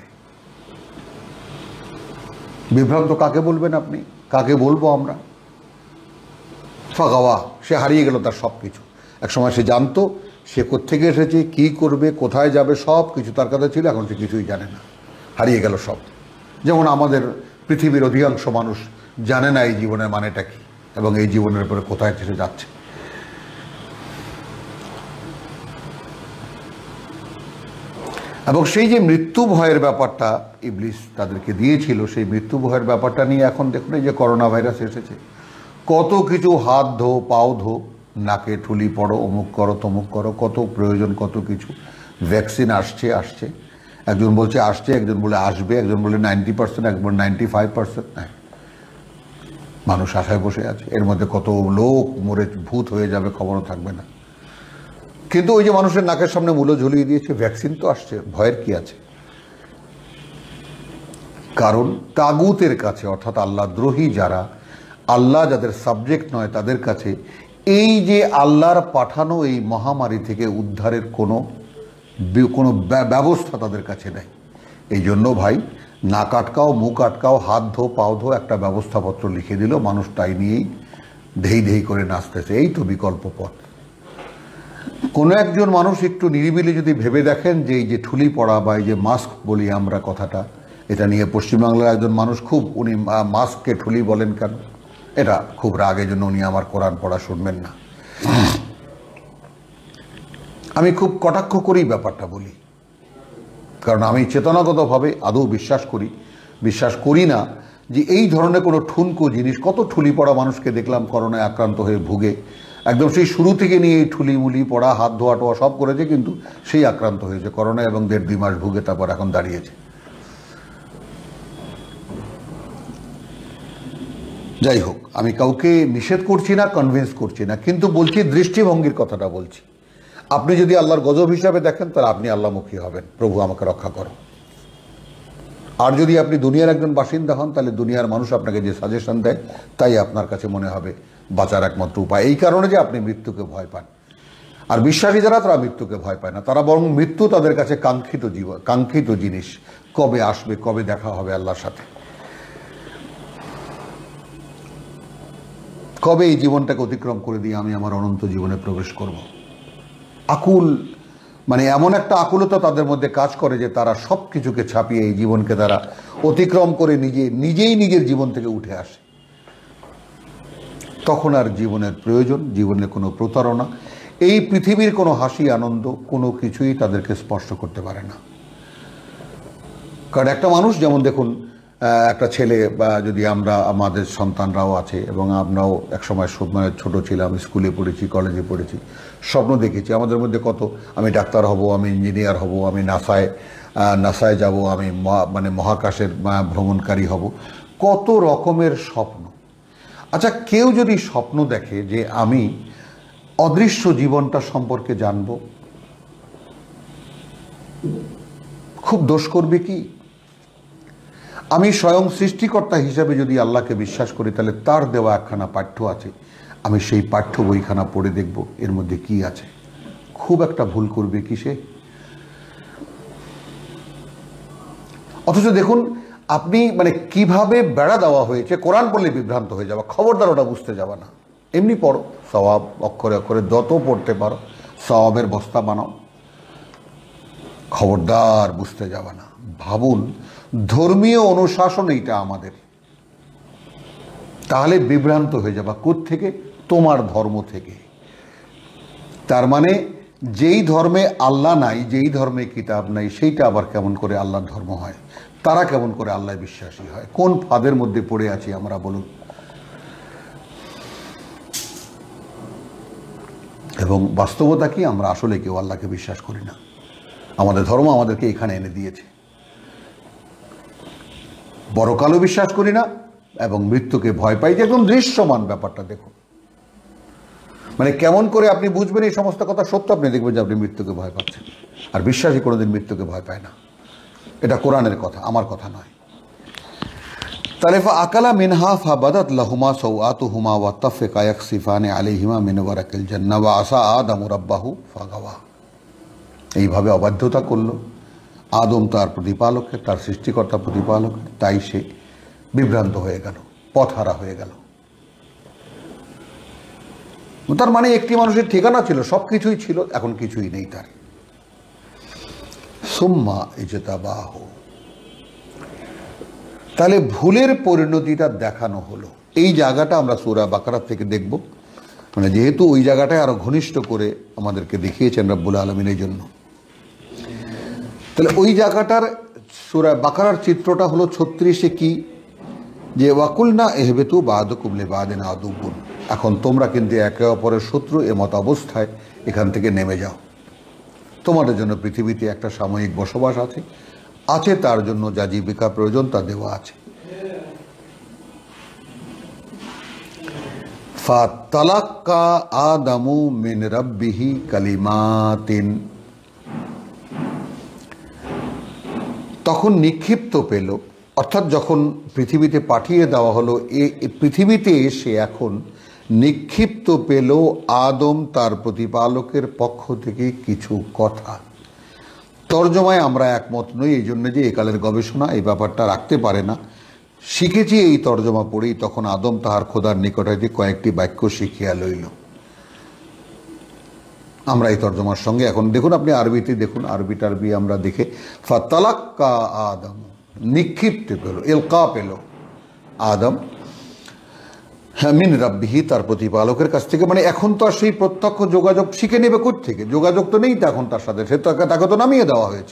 বিভ্রান্ত কাকে বলবেন আপনি, কাকে বলবো আমরা? ফাগাওয়া, সে হারিয়ে গেল তার সব কিছু। একসময় সে জানতো সে কোত্থেকে এসেছে, কি করবে, কোথায় যাবে, সব কিছু তার কাছে ছিল। এখন সে কিছুই জানে না, হারিয়ে গেল সব। যেমন আমাদের পৃথিবীর অধিকাংশ মানুষ জানে না এই জীবনের মানেটা কি, এবং এই জীবনের উপরে কোথায় সে যাচ্ছে। এবং সেই যে মৃত্যু ভয়ের ব্যাপারটা ইবলিস তাদেরকে দিয়েছিল, সেই মৃত্যু ভয়ের ব্যাপারটা নিয়ে এখন দেখুন এই যে করোনা ভাইরাস এসেছে, কত কিছু, হাত ধো, পাও ধো, নাকে ঠুলি পড়ো, অমুক করো, তমুক করো, কত প্রয়োজন, কত কিছু। ভ্যাকসিন আসছে, একজন বলছে আসছে, একজন বলে আসবে, একজন বলে 90%, একজন 95%। হ্যাঁ, মানুষ আশায় বসে আছে। এর মধ্যে কত লোক মরে ভূত হয়ে যাবে, খবরও থাকবে না। কিন্তু ওই যে মানুষের নাকের সামনে মূল্য ঝুলিয়ে দিয়েছে, ভ্যাকসিন তো আসছে, ভয়ের কি আছে? কারণ তাগুতের কাছে, অর্থাৎ আল্লাহ দ্রোহী যারা, আল্লাহ যাদের সাবজেক্ট নয়, তাদের কাছে এই যে আল্লাহর পাঠানো এই মহামারী থেকে উদ্ধারের কোনো ব্যবস্থা তাদের কাছে নেই। এই জন্য ভাই, নাক আটকাও, মুখ আটকাও, হাত ধো, পাও ধো, একটা ব্যবস্থাপত্র লিখে দিল, মানুষ তাই নিয়েই ধেই ধেই করে নাচতেছে। এই তো বিকল্প পথ। কোনো একজন মানুষ একটু নিরিবিলি যদি ভেবে দেখেন যে এই যে ঠুলি পড়া বা এই যে মাস্ক বলি আমরা কথাটা, এটা নিয়ে পশ্চিমবাংলার একজন মানুষ খুব, উনি মাস্ককে ঠুলি বলেন কেন, এটা খুব রাগের জন্য উনি আমার কোরআন পড়া শুনবেন না। আমি খুব কটাক্ষ করেই ব্যাপারটা বলি, কারণ আমি চেতনাগতভাবে আদৌ বিশ্বাস করি না যে এই ধরনের কোনো ঠুনকো জিনিস। কত ঠুলি পড়া মানুষকে দেখলাম করোনায় আক্রান্ত হয়ে ভুগে, একদম সেই শুরু থেকে নিয়ে এই ঠুলিমুলি পড়া, হাত ধোয়া টোয়া সব করেছে, কিন্তু সেই আক্রান্ত হয়েছে করোনা এবং 1.5-2 মাস ভুগে তারপর এখন দাঁড়িয়েছে। যাই হোক, আমি কাউকে নিষেধ করছি না, কনভিন্স করছি না, কিন্তু বলছি দৃষ্টিভঙ্গির কথাটা বলছি। আপনি যদি আল্লাহর গজব হিসাবে দেখেন তাহলে আপনি আল্লাহমুখী হবেন, প্রভু আমাকে রক্ষা করো। আর যদি আপনি দুনিয়ার একজন বাসিন্দা হন তাহলে দুনিয়ার মানুষ আপনাকে যে সাজেশন দেয় তাই আপনার কাছে মনে হবে বাঁচার একমাত্র উপায়। এই কারণে যে আপনি মৃত্যুকে ভয় পান। আর বিশ্বাসী যারা, তারা মৃত্যুকে ভয় পায় না, তারা বরং মৃত্যু তাদের কাছে কাঙ্ক্ষিত জিনিস। কবে আসবে, কবে দেখা হবে আল্লাহর সাথে, কবে এই জীবনটাকে অতিক্রম করে দিয়ে আমি আমার অনন্ত জীবনে প্রবেশ করব। আকুল, মানে এমন একটা আকুলতা তাদের মধ্যে কাজ করে যে তারা সব কিছুকে ছাপিয়ে এই জীবনকে তারা অতিক্রম করে নিজেই নিজের জীবন থেকে উঠে আসে। তখন আর জীবনের প্রয়োজন, জীবনের কোনো প্রতারণা, এই পৃথিবীর কোনো হাসি আনন্দ কোনো কিছুই তাদেরকে স্পর্শ করতে পারে না। কারণ একটা মানুষ, যেমন দেখুন একটা ছেলে, বা যদি আমরা, আমাদের সন্তানরাও আছে এবং আমরাও একসময় মানে ছোট ছিলাম, স্কুলে পড়েছি, কলেজে পড়েছি, স্বপ্ন দেখেছি আমাদের মধ্যে কত, আমি ডাক্তার হব, আমি ইঞ্জিনিয়ার হব, আমি নাসায় যাব, আমি মানে মহাকাশের ভ্রমণকারী হব, কত রকমের স্বপ্ন। আচ্ছা, কেউ যদি স্বপ্ন দেখে যে আমি অদৃশ্য জীবনটা সম্পর্কে জানব, খুব দোষ করবে কি? আমি স্বয়ং সৃষ্টিকর্তা হিসাবে যদি আল্লাহকে বিশ্বাস করি তাহলে তার দেওয়া একখানা পাঠ্য আছে, আমি সেই পাঠ্য বইখানা পড়ে দেখব এর মধ্যে কি আছে। খুব একটা ভুল করবে কি সে? অথচ দেখুন আপনি মানে কিভাবে বেড়া দেওয়া হয়েছে, কোরআন বললে বিভ্রান্ত হয়ে যাওয়া, খবরদার ওটা বুঝতে যাবা না। এমনি পড়ো, সওয়াব অক্ষরে অক্ষরে যত পড়তে পারো সওয়াবের বস্তা বানাও, খবরদার বুঝতে যাবা না। ভাবুন, ধর্মীয় অনুশাসন এইটা আমাদের, তাহলে বিভ্রান্ত হয়ে যাবা। কোত্থেকে? তোমার ধর্ম থেকে। তার মানে যেই ধর্মে আল্লাহ নাই, যেই ধর্মে কিতাব নাই, সেইটা আবার কেমন করে আল্লাহর ধর্ম হয়? তারা কেমন করে আল্লাহ বিশ্বাসী হয়? কোন ফাঁদের মধ্যে পড়ে আছি আমরা, বলুন? এবং বাস্তবতা কি? আমরা আসলে কেউ আল্লাহকে বিশ্বাস করি না। আমাদের ধর্ম আমাদেরকে এখানে এনে দিয়েছে। পরকালও বিশ্বাস করি না এবং মৃত্যুকে ভয় পাই, যে একদম দৃশ্যমান ব্যাপারটা দেখুন। মানে কেমন করে আপনি বুঝবেন এই সমস্ত কথা সত্য? আপনি দেখবেন যে আপনি মৃত্যুকে ভয় পাচ্ছেন। আর বিশ্বাসী কোনোদিন মৃত্যুকে ভয় পায় না। এটা কোরআনের কথা, আমার কথা নয়। তাহলে আকালা মিনহা ফাবাদাত লাহুমা সাওআতুহুমা ওয়া তাফিকা ইয়াকসিফানি আলাইহিমা মিন ওয়ারাকিল জান্নাহ ওয়া আসা আদামু রাব্বাহু ফাগাওয়া। এইভাবে অবাধ্যতা করলো আদম তার প্রতিপালককে, তার সৃষ্টিকর্তা প্রতিপালককে, তাই সে বিভ্রান্ত হয়ে গেল, পথহারা হয়ে গেল। তার মানে একটি মানুষের ঠিকানা ছিল, সব কিছুই ছিল, এখন কিছুই নেই তার। সুম্মা ইজতাবাহু, তাহলে ভুলের পরিণতিটা দেখানো হলো। এই জায়গাটা আমরা সূরা বাকারা থেকে দেখব, মানে যেহেতু ওই জায়গাটায় আরো ঘনিষ্ঠ করে আমাদেরকে দেখিয়েছেন রব্বুল আলামিন এই জন্য। তাহলে ওই জায়গাটার সূরা বাকারার চিত্রটা হলো 36-এ কি, যে ওয়াকুলনা ইহবিতু বা'দুকুম লিবা'দিন আদুব্বুন, এখন তোমরা কিন্তু একে অপরের শত্রু, এমত অবস্থায় এখান থেকে নেমে যাও। তোমাদের জন্য পৃথিবীতে একটা সাময়িক বসবাস আছে, তার জন্য যা জীবিকা প্রয়োজন তা দেওয়া আছে। ফাতালাক্কা আদামু মিন রাব্বিহি কালিমাতিন, তখন নিক্ষিপ্ত পেল, অর্থাৎ যখন পৃথিবীতে পাঠিয়ে দেওয়া হলো, পৃথিবীতে এসে এখন নিক্ষিপ্ত পেল আদম তার প্রতিপালকের পক্ষ থেকে কিছু কথা। তর্জমায় আমরা একমত নই, এই জন্য যে একালের গবেষণা এই ব্যাপারটা রাখতে পারে না। শিখেছি এই তর্জমা পড়েই, তখন আদম তাহার খোদার নিকট হইতে কয়েকটি বাক্য শিখিয়া লইল। আমরা এই তর্জমার সঙ্গে এখন দেখুন, আপনি আরবিতে দেখুন, আরবি টারবি আমরা দেখে ফাতালাক্কা আদম, নিক্ষিপ্ত পেল, এলকা পেল আদম মিন রাব্বিহি, তার প্রতিপালকের কাছ থেকে। মানে এখন তো আর সেই প্রত্যক্ষ যোগাযোগ শিখে নেবে কোথা থেকে? যোগাযোগ তো নেই তো এখন তার সাথে, সে তাকে তো নামিয়ে দেওয়া হয়েছে।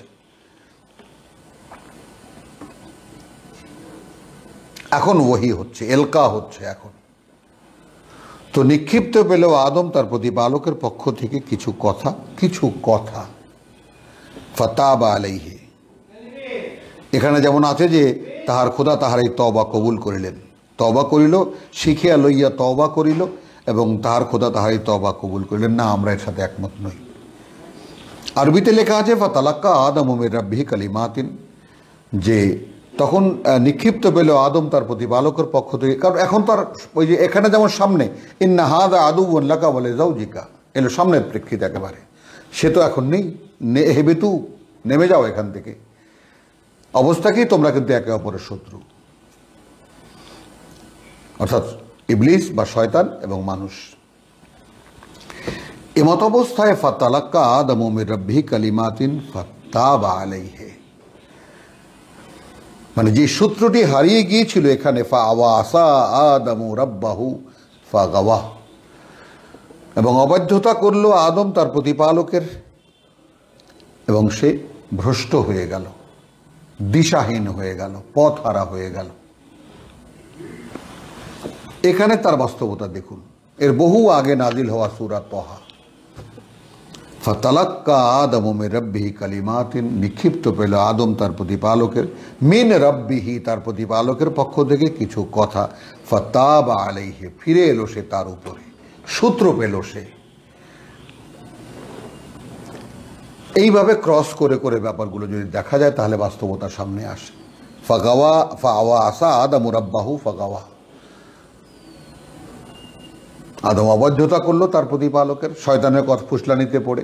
এখন ওহি হচ্ছে, এলকা হচ্ছে এখন। তো নিক্ষিপ্ত পেল আদম তার প্রতিপালকের পক্ষ থেকে কিছু কথা ফাতাবা আলাইহি। এখানে যেমন আছে যে তাহার খোদা তাহার এই তওবা কবুল করিলেন, তওবা করিল, শিখিয়া লইয়া তওবা করিল, এবং তাহার খোদা তাহার এই তওবা কবুল করিলেন না, আমরা এর সাথে একমত নই। আরবিতে লেখা আছে ফাতালাক্কা আদম মির রাব্বিহি কালিমাতিন, যে তখন নিক্ষিপ্ত পেল আদম তার প্রতিপালকের পক্ষ থেকে। কারণ এখন তার ওই যে এখানে যেমন সামনে ইন্না হাযা আদুউন লাকা ওয়া লিজাওজিকা এলো সামনের প্রেক্ষিতে একেবারে, সে তো এখন নেই। হেবেতু, নেমে যাও এখান থেকে, অবস্থা কি তোমরা কিন্তু একে অপরের শত্রু, অর্থাৎ ইবলিস বা শয়তান এবং মানুষ। এমত অবস্থায় ফাতালাক্কা আদম মির রাব্বিহি কালিমাতিন ফাতাবা আলাইহি, মানে যে সূত্রটি হারিয়ে গিয়েছিল এখানে ফাআওয়াসা আদমু রাব্বাহু ফাগাওয়া, এবং অবাধ্যতা করলো আদম তার প্রতিপালকের, এবং সে ভ্রষ্ট হয়ে গেল, দিশাহীন হয়ে গেল, পথহারা হয়ে গেল। এখানে তার বাস্তবতা দেখুন, এর বহু আগে নাজিল হওয়া সূরা তাহা। ফাতালাক্কা আদম মির রাব্বিহি কালিমাতিন, নিক্ষিপ্ত পেল আদম তার প্রতিপালকের, মিন রাব্বিহি তার প্রতিপালকের পক্ষ থেকে কিছু কথা, ফাতাবা আলাইহি ফিরে এলো সে তার উপরে, সূত্র পেল সে। এইভাবে ক্রস করে করে ব্যাপারগুলো যদি দেখা যায় তাহলে বাস্তবতার সামনে আসে। ফাগাওয়া ফাআওয়াসা আদমু রাব্বাহু ফাগাওয়া, আদম অবাধ্যতা করলো তার প্রতিপালকের, শয়তানের কথা ফুসলানিতে পড়ে।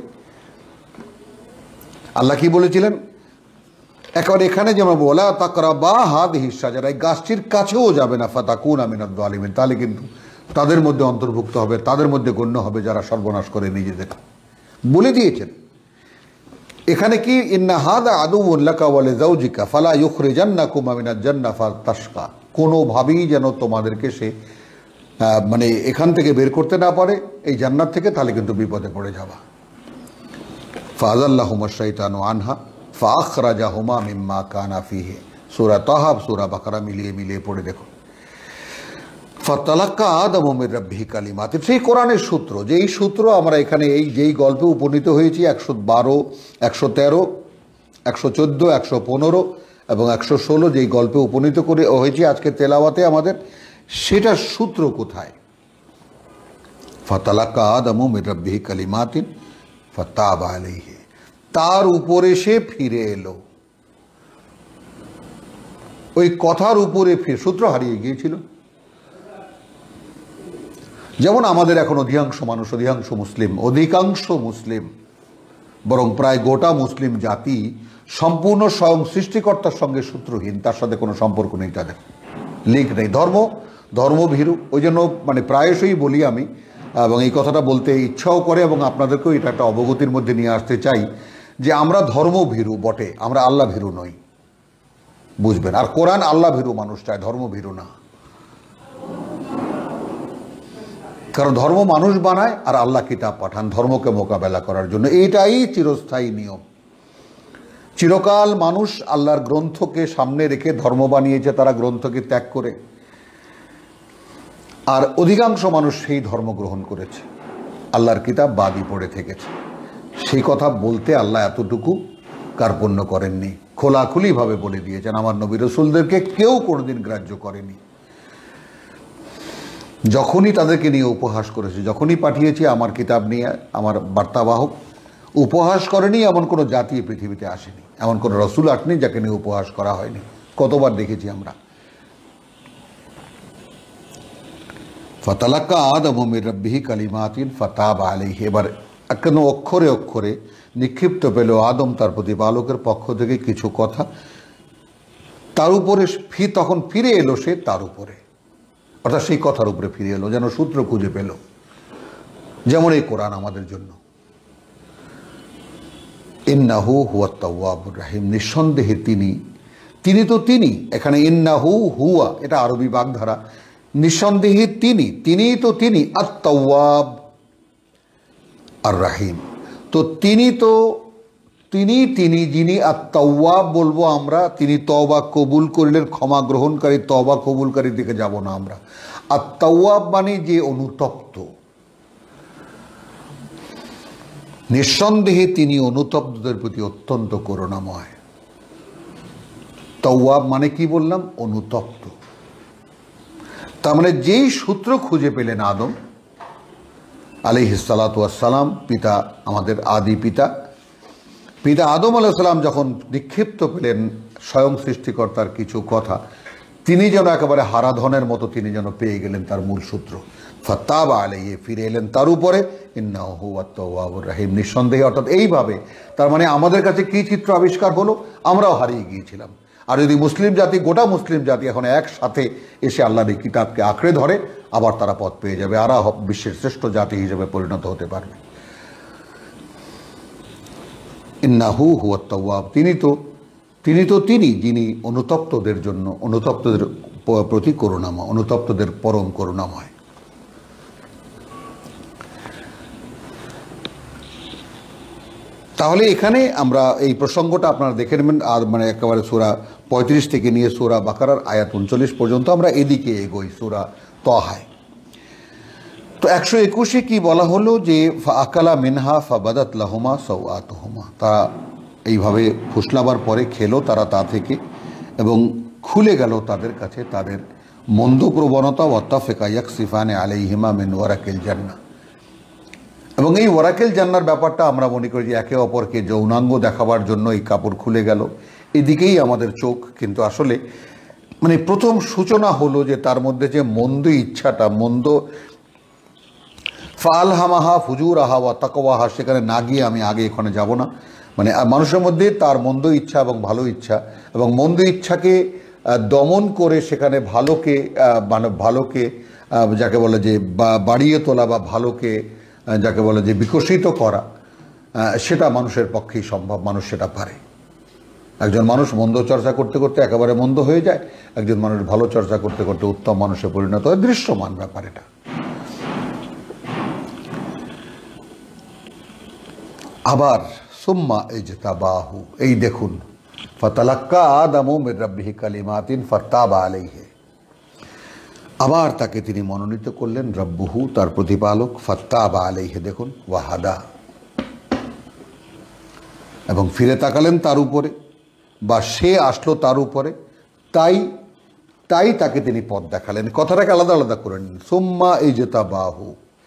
আল্লাহ কি বলেছিলেন একেবারে এখানে যেমন বলা তাকরাবা হাদিহি শাজারা, এই গাছটির কাছেও যাবে না, ফাতাকুনা মিনাজ জালিমিন, তাহলে কিন্তু তাদের মধ্যে অন্তর্ভুক্ত হবে, তাদের মধ্যে গণ্য হবে যারা সর্বনাশ করে নিজেদের। বলে দিয়েছেন এখানে কি ইন্না হাযা আদুউন লাকা ওয়া লিজাওজিকা ফালা ইউখরিজান্নাকুমা মিনাজ জান্নাহ ফাতাশকা, কোনোভাবেই যেন তোমাদেরকে সে মানে এখান থেকে বের করতে না পারে এই জান্নাত থেকে, তাহলে কিন্তু বিপদে পড়ে যাবা। ফাআযাল্লাহুমা শাইতানু আনহা ফাআখরাজাহুমা মিম্মা কানা ফিহি, সূরা তাহা সূরা বাকারা মিলিয়ে মিলিয়ে পড়ে দেখো। ফাতালাক্কা আদম মির রাব্বিহি কালিমাতিন, সেই কোরআনের সূত্র, যেই সূত্র আমরা এখানে এই যেই গল্পে উপনীত হয়েছি 112, 113, 114, 115 এবং 116 যেই গল্পে উপনীত করে হয়েছি আজকে তেলাওয়াতে আমাদের, সেটার সূত্র কোথায়? ফাতালাক্কা আদম মির রাব্বিহি কালিমাতিন ফাতাবা আলাইহি, তার উপরে সে ফিরে এলো। ওই কথার উপরে সূত্র হারিয়ে গিয়েছিল। যেমন আমাদের এখন অধিকাংশ মানুষ, অধিকাংশ মুসলিম বরং প্রায় গোটা মুসলিম জাতি সম্পূর্ণ স্বয়ং সৃষ্টিকর্তার সঙ্গে সূত্রহীন, তার সাথে কোনো সম্পর্ক নেই, তাদের লিঙ্ক নেই, ধর্মভীরু। ওই জন্য মানে প্রায়শই বলি আমি, এবং এই কথাটা বলতে ইচ্ছাও করে এবং আপনাদেরকেও এটা একটা অবগতির মধ্যে নিয়ে আসতে চাই যে আমরা ধর্মভীরু বটে, আমরা আল্লাহ ভীরু নই, বুঝবেন। আর কোরআন আল্লাহ ভীরু মানুষ চায়, ধর্মভীরু না। কারণ ধর্ম মানুষ বানায় আর আল্লাহ কিতাব পাঠান ধর্মকে মোকাবেলা করার জন্য, এইটাই চিরস্থায়ী নিয়ম। চিরকাল মানুষ আল্লাহর গ্রন্থকে সামনে রেখে ধর্ম বানিয়েছে, তারা গ্রন্থকে ত্যাগ করে, আর অধিকাংশ মানুষ সেই ধর্ম গ্রহণ করেছে, আল্লাহর কিতাব বাদই পড়ে থেকেছে। সেই কথা বলতে আল্লাহ এতটুকু কার্পণ্য করেননি, খোলাখুলিভাবে বলে দিয়েছেন। আমার নবী রাসূলদেরকে কেউ কোনোদিন গ্রাহ্য করেনি। যখনই তাদেরকে নিয়ে উপহাস করেছে, যখনই পাঠিয়েছি আমার কিতাব নিয়ে আমার বার্তাবাহক, উপহাস করেনি এমন কোনো জাতি পৃথিবীতে আসেনি, এমন কোনো রসুল আসেনি যাকে নিয়ে উপহাস করা হয়নি। কতবার দেখেছি আমরা। ফাতালাক্কা আদম মির রাব্বিহি কালিমাতিন ফাতাবা আলাইহি, এবার কেন অক্ষরে অক্ষরে নিক্ষিপ্ত পেল আদম তার প্রতিপালকের পক্ষ থেকে কিছু কথা, তার উপরে তখন ফিরে এলো সে তার উপরে, অর্থাৎ সেই কথার উপরে ফিরে এলো, যেন সূত্র খুঁজে পেল। যেমন এই কোরআন আমাদের জন্য, ইন্নাহু হুয়াত তাওয়াবুর রাহিম, নিঃসন্দেহে তিনি তো তিনি, এখানে ইন্নাহু হুয়া এটা আরবি বাগধারা, নিঃসন্দেহে তিনিই তো তিনি আত তাওয়াব আর রাহিম। তো তিনি যিনি আত তাওয়াব বলবো আমরা, তিনি তওবা কবুল করিলেন, ক্ষমা গ্রহণকারী, তওবা কবুলকারীর দিকে যাব না আমরা। আত তাওয়াব মানে যে অনুতপ্ত, নিঃসন্দেহে তিনি অনুতপ্তদের প্রতি অত্যন্ত করুণাময়। তাওয়াব মানে কি বললাম? অনুতপ্ত। তার মানে যেই সূত্র খুঁজে পেলেন আদম আলাইহিস সালাতু ওয়াস সালাম, পিতা, আমাদের আদি পিতা আদম আলাইহিস সালাম যখন নিক্ষিপ্ত পেলেন স্বয়ং সৃষ্টিকর্তার কিছু কথা, তিনি যেন একেবারে হারাধনের মতো তিনি যেন পেয়ে গেলেন তার মূল সূত্র। ফাতাবা আলাইহি, ফিরে এলেন তার উপরে, ইন্নাহু হুয়াত তাওয়াবুর রাহিম, নিঃসন্দেহে। অর্থাৎ এইভাবে তার মানে আমাদের কাছে কি চিত্র আবিষ্কার হলো? আমরাও হারিয়ে গিয়েছিলাম। আর যদি মুসলিম জাতি, গোটা মুসলিম জাতি এখন একসাথে এসে আল্লাহর এই কিতাবকে আঁকড়ে ধরে, আবার তারা পথ পেয়ে যাবে, আর বিশ্বের শ্রেষ্ঠ জাতি হিসেবে পরিণত হতে পারবে। ইন্নাহু হুয়াত তাওয়াব, তিনি যিনি অনুতপ্তদের জন্য, অনুতপ্তদের প্রতি করুণাময়, অনুতপ্তদের পরম করুণাময়। তাহলে এখানে আমরা এই প্রসঙ্গটা আপনারা দেখে নেবেন, আর মানে একেবারে সূরা 35 থেকে নিয়ে সূরা বাকারার আয়াত 39 পর্যন্ত আমরা এদিকে এগোই, সূরা তাহায়। তো 121-এ কি বলা হলো? যে আকালা মিনহা ফাবাদাত লাহুমা সাওআতুহুমা, তারা এইভাবে ফুসলাবার পরে খেলো তারা তা থেকে, এবং খুলে গেল তাদের কাছে তাদের মন্দ প্রবণতা। ওয়াত্তাফিকা ইয়াকসিফানে আলাইহিমা মিন ওয়ারাকিল জান্নাহ, এবং এই ওয়ারাকিল জান্নার ব্যাপারটা আমরা মনে করি যে একে অপরকে যৌনাঙ্গ দেখাবার জন্য এই কাপড় খুলে গেল, এদিকেই আমাদের চোখ। কিন্তু আসলে মানে প্রথম সূচনা হলো যে তার মধ্যে যে মন্দ ইচ্ছাটা, মন্দ ফালহামাহা ফুজুরাহা ওয়া তাকওয়াহা, সেখানে না গিয়ে আমি আগে এখানে যাব না। মানে মানুষের মধ্যে তার মন্দ ইচ্ছা এবং ভালো ইচ্ছা, এবং মন্দ ইচ্ছাকে দমন করে সেখানে ভালোকে, মানে ভালোকে যাকে বলে যে বাড়িয়ে তোলা, বা ভালোকে যাকে বলে যে বিকশিত করা, সেটা মানুষের পক্ষেই সম্ভব, মানুষ সেটা পারে। একজন মানুষ মন্দ চর্চা করতে করতে একেবারে মন্দ হয়ে যায়, একজন মানুষ ভালো চর্চা করতে করতে উত্তম মানুষে পরিণত হয়, দৃশ্যমান ব্যাপার এটা। আবার সুম্মা ইজতাবাহু, এই দেখুন, ফাতালাক্কা আদামু মির রাব্বিহি কালিমাতিন ফাতাবা আলাইহি, আবার তাকে তিনি মনোনীত করলেন, রব্বুহু তার প্রতিপালক, ফাতাবা আলাইহি দেখুন, ওয়াহাদা, এবং ফিরে তাকালেন তার উপরে, বা সে আসলো তার উপরে, তাই তাকে তিনি পথ দেখালেন। কথাটাকে আলাদা আলাদা করে নিন। সুম্মা ইজতাবাহু,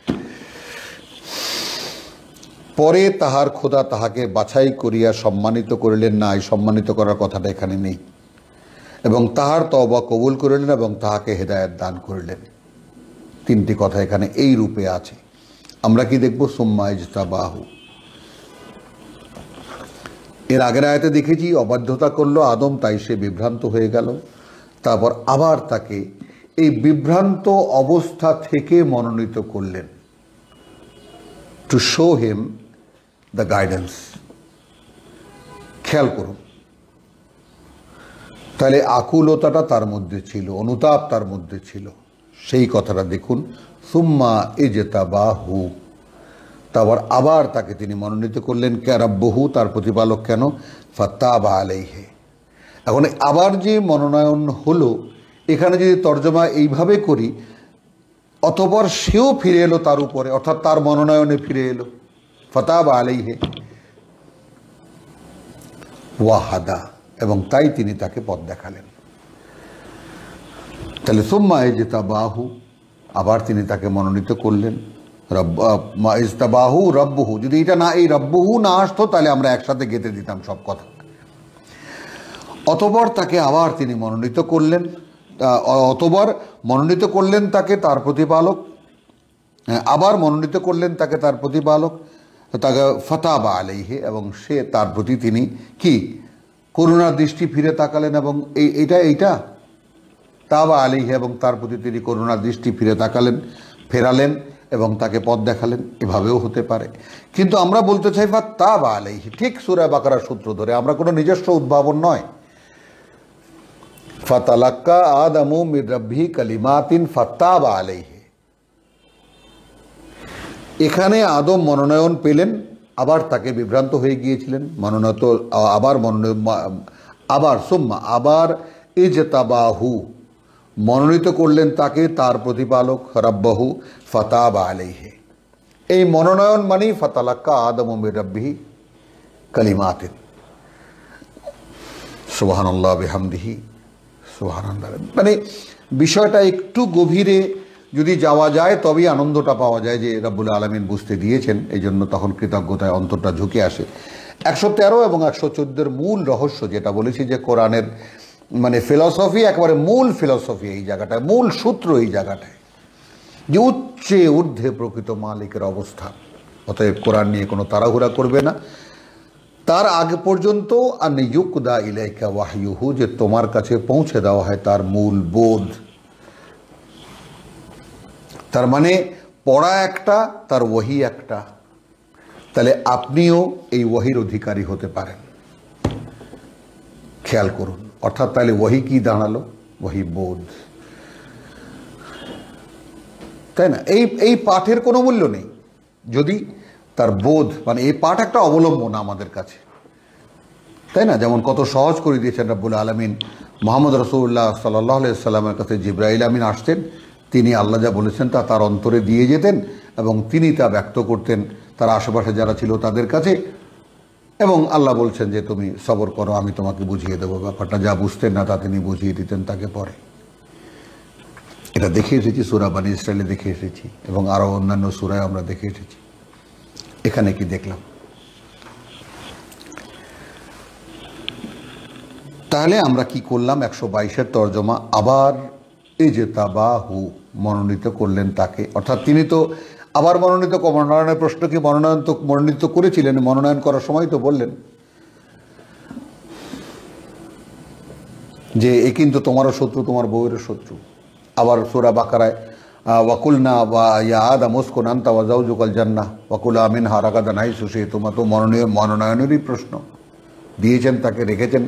পরে তাহার খোদা তাহাকে বাছাই করিয়া সম্মানিত করিলেন না, এই সম্মানিত করার কথাটা এখানে নেই, এবং তাহার তওবা কবুল করিলেন এবং তাহাকে হেদায়েত দান করিলেন। তিনটি কথা এখানে এই রূপে আছে। আমরা কি দেখব? সুম্মা ইজতাবাহু, এর আগের আয়াতে দেখেছি অবাধ্যতা করলো আদম, তাই সে বিভ্রান্ত হয়ে গেল। তারপর আবার তাকে এই বিভ্রান্ত অবস্থা থেকে মনোনীত করলেন, to show him the guidance. খেয়াল করুন, তাহলে আকুলতাটা তার মধ্যে ছিল, অনুতাপ তার মধ্যে ছিল, সেই কথাটা দেখুন। সুম্মা ইজতাবাহু, তারপর আবার তাকে তিনি মনোনীত করলেন, রাব্বুহু তার প্রতিপালক, কেন? ফাতাবা আলাইহি। এখন আবার যে মনোনয়ন হলো, এখানে যদি তর্জমা এইভাবে করি, অতঃপর সেও ফিরে এলো তার উপরে, অর্থাৎ তার মনোনয়নে ফিরে এলো, ফাতাবা আলাইহি ওয়াহাদা, এবং তাই তিনি তাকে পথ দেখালেন। তাহলে সুম্মা ইজতাবাহু, আবার তিনি তাকে মনোনীত করলেন, ইজতাবাহু রব্বুহু। যদি এটা না, এই রব্বুহু না আসতো, তাহলে আমরা একসাথে গেঁথে দিতাম সব কথা। অতঃপর তাকে আবার তিনি মনোনীত করলেন, অতঃপর মনোনীত করলেন তাকে তার প্রতিপালক, আবার মনোনীত করলেন তাকে তার প্রতিপালক, তাকে ফাতাবা আলাইহি, এবং সে তার প্রতি তিনি কি করুণার দৃষ্টি ফিরে তাকালেন, এবং এইটা তাবা আলাইহি, এবং তার প্রতি তিনি করুণার দৃষ্টি ফিরে তাকালেন, ফেরালেন এবং তাকে পথ দেখালেন। এভাবেও হতে পারে, কিন্তু আমরা বলতে চাই ফাতাবা আলাইহি, ঠিক সূরা বাকারার সূত্র ধরে, আমরা কোনো নিজস্ব উদ্ভাবন নয়। ফাতালাক্কা আদামু মির রাব্বিহি কালিমাতিন ফাতাবা আলাইহি, এখানে আদম মনোনয়ন পেলেন, আবার তাকে বিভ্রান্ত হয়ে গিয়েছিলেন, আবার ইজতাবাহু, মনোনীত করলেন তাকে তার প্রতিপালক রাব্বাহু ফাতাবা আলাইহি। এই মনোনয়ন মানেই ফাতালাক্কা আদমু মির রাব্বিহি কালিমাতিন, সুবহানাল্লাহ বিহামদিহি সুবহানাল্লাহ। মানে বিষয়টা একটু গভীরে যদি যাওয়া যায় তবেই আনন্দটা পাওয়া যায় যে রব্বুল আলামিন বুঝতে দিয়েছেন, এই জন্য তখন কৃতজ্ঞতায় অন্তরটা ঝুঁকে আসে। 113 এবং 114 মূল রহস্য যেটা বলেছি, যে কোরআনের মানে ফিলসফি, একেবারে মূল ফিলসফি এই জায়গাটায়, মূল সূত্র এই জায়গাটায়, যে উচ্চে ঊর্ধ্বে প্রকৃত মালিকের অবস্থান। অতএব কোরআন নিয়ে কোনো তাড়াহুড়া করবে না, তার আগে পর্যন্ত আন ইউকদা ইলাইকা ওয়াহয়ুহু, যে তোমার কাছে পৌঁছে দেওয়া হয় তার মূল বোধ। তার মানে পড়া একটা, তার ওয়াহি একটা, তাহলে আপনিও এই ওয়াহির অধিকারী হতে পারেন। খেয়াল করুন, অর্থাৎ তাহলে ওয়াহি কি দাঁড়ালো? ওয়াহি বোধ, তাই না? এই পাঠের কোনো মূল্য নেই যদি তার বোধ, মানে এই পাঠ একটা অবলম্বন আমাদের কাছে, তাই না? যেমন কত সহজ করে দিয়েছেন রব্বুল আলামিন। মুহাম্মদ রাসূলুল্লাহ সাল্লাল্লাহু আলাইহি সাল্লামের কাছে জিবরাইল আমিন আসতেন, তিনি আল্লাহ যা বলেছেন তা তার অন্তরে দিয়ে যেতেন, এবং তিনি তা ব্যক্ত করতেন তার আশেপাশে যারা ছিল তাদের কাছে, এবং আল্লাহ বলছেন যে তুমি সবর করো, আমি তোমাকে বুঝিয়ে দেবো ব্যাপারটা। যা বুঝতেন না তা তিনি বুঝিয়ে দিতেন তাকে পরে। এটা দেখে এসেছি সূরা বনী ইসরাঈলে, দেখে এসেছি, এবং আরও অন্যান্য সূরায় আমরা দেখে এসেছি। এখানে কি দেখলাম? তাহলে আমরা কি করলাম? 122-এর তর্জমা, আবার ইজতাবাহু, মনোনীত করলেন তাকে, অর্থাৎ তিনি তো আবার মনোনয়নের প্রশ্ন কি, মনোনীত করেছিলেন, মনোনয়ন করার সময় তো বললেন যে এ কিন্তু তোমারও শত্রু, তোমার বউয়ের শত্রু। আবার সূরা বাকারায় ওয়াকুলনা ওয়া ইয়া আদাম উসকুন আনতা ওয়া যাওজুকাল জান্নাহ ওয়া কুলা মিনহা রাগাদান হাইসু শি'তুমা, তো মনোনয়নেরই প্রশ্ন দিয়েছেন তাকে, রেখেছেন।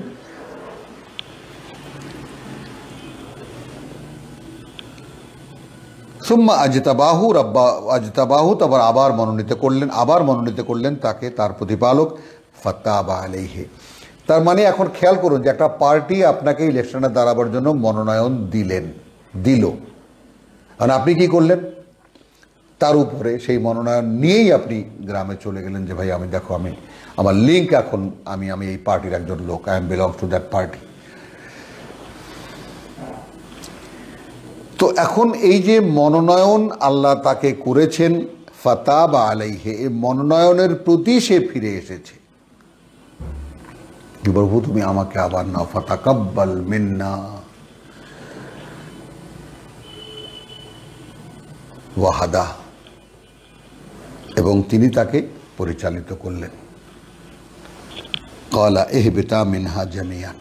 সুম্মা আজতাবাহু, তারপর আবার মনোনীত করলেন তাকে তার প্রতিপালক ফাতাবা আলাইহি। তার মানে এখন খেয়াল করুন যে একটা পার্টি আপনাকে ইলেকশনে দাঁড়াবার জন্য মনোনয়ন দিল, আর আপনি কি করলেন? তার উপরে সেই মনোনয়ন নিয়েই আপনি গ্রামে চলে গেলেন যে ভাই আমি দেখো, আমি আমার লিঙ্ক, এখন আমি এই পার্টির একজন লোক, I am belongs to that party. তো এখন এই যে মনোনয়ন আল্লাহ তাকে করেছেন ফাতাবা আলাইহি, এই মনোনয়নের প্রতি সে ফিরে এসেছে। প্রভু তুমি আমাকে আবার নাও, ফাতাকাব্বাল মিন্না ওয়াহাদা, এবং তিনি তাকে পরিচালিত করলেন। ক্বালা ইহবিতা মিনহা জামিয়ান,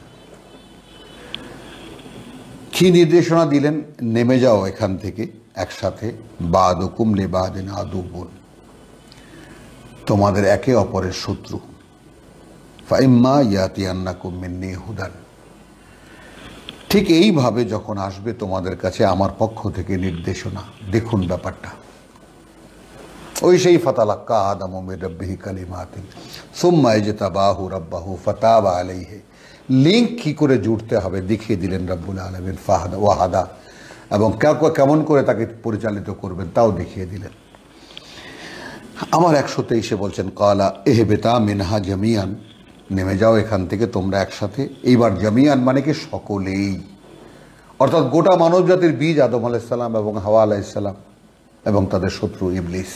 কি নির্দেশনা দিলেন? নেমে যাও এখান থেকে একসাথে, বাদুকুম লিবাদিন আদুবুন, তোমাদের একে অপরের শত্রু। ফাইম্মা ইয়াতিয়ান্নাকুম মিন্নি হুদান, ঠিক এইভাবে যখন আসবে তোমাদের কাছে আমার পক্ষ থেকে নির্দেশনা। দেখুন ব্যাপারটা, ওই সেই ফাতালাক্কা আদামু মির রাব্বিহি কালিমাতিন সুম্মা ইজতাবাহু রাব্বাহু ফাতাবা আলাইহি, লিঙ্ক কি করে জুড়তে হবে দেখিয়ে দিলেন রব্বুল আলামিন, ফাহাদা ওয়াহাদা, এবং কেমন করে তাকে পরিচালিত করবেন তাও দেখিয়ে দিলেন। আমার 123-এ বলছেন ক্বালা ইহবিতা মিনহা জামিয়ান, নেমে যাও এখান থেকে তোমরা একসাথে। এইবার জামিয়ান মানে কি? সকলেই, অর্থাৎ গোটা মানব জাতির বীজ আদম আলাইহিস সালাম এবং হাওয়া আলাইহিস সালাম এবং তাদের শত্রু ইবলিস।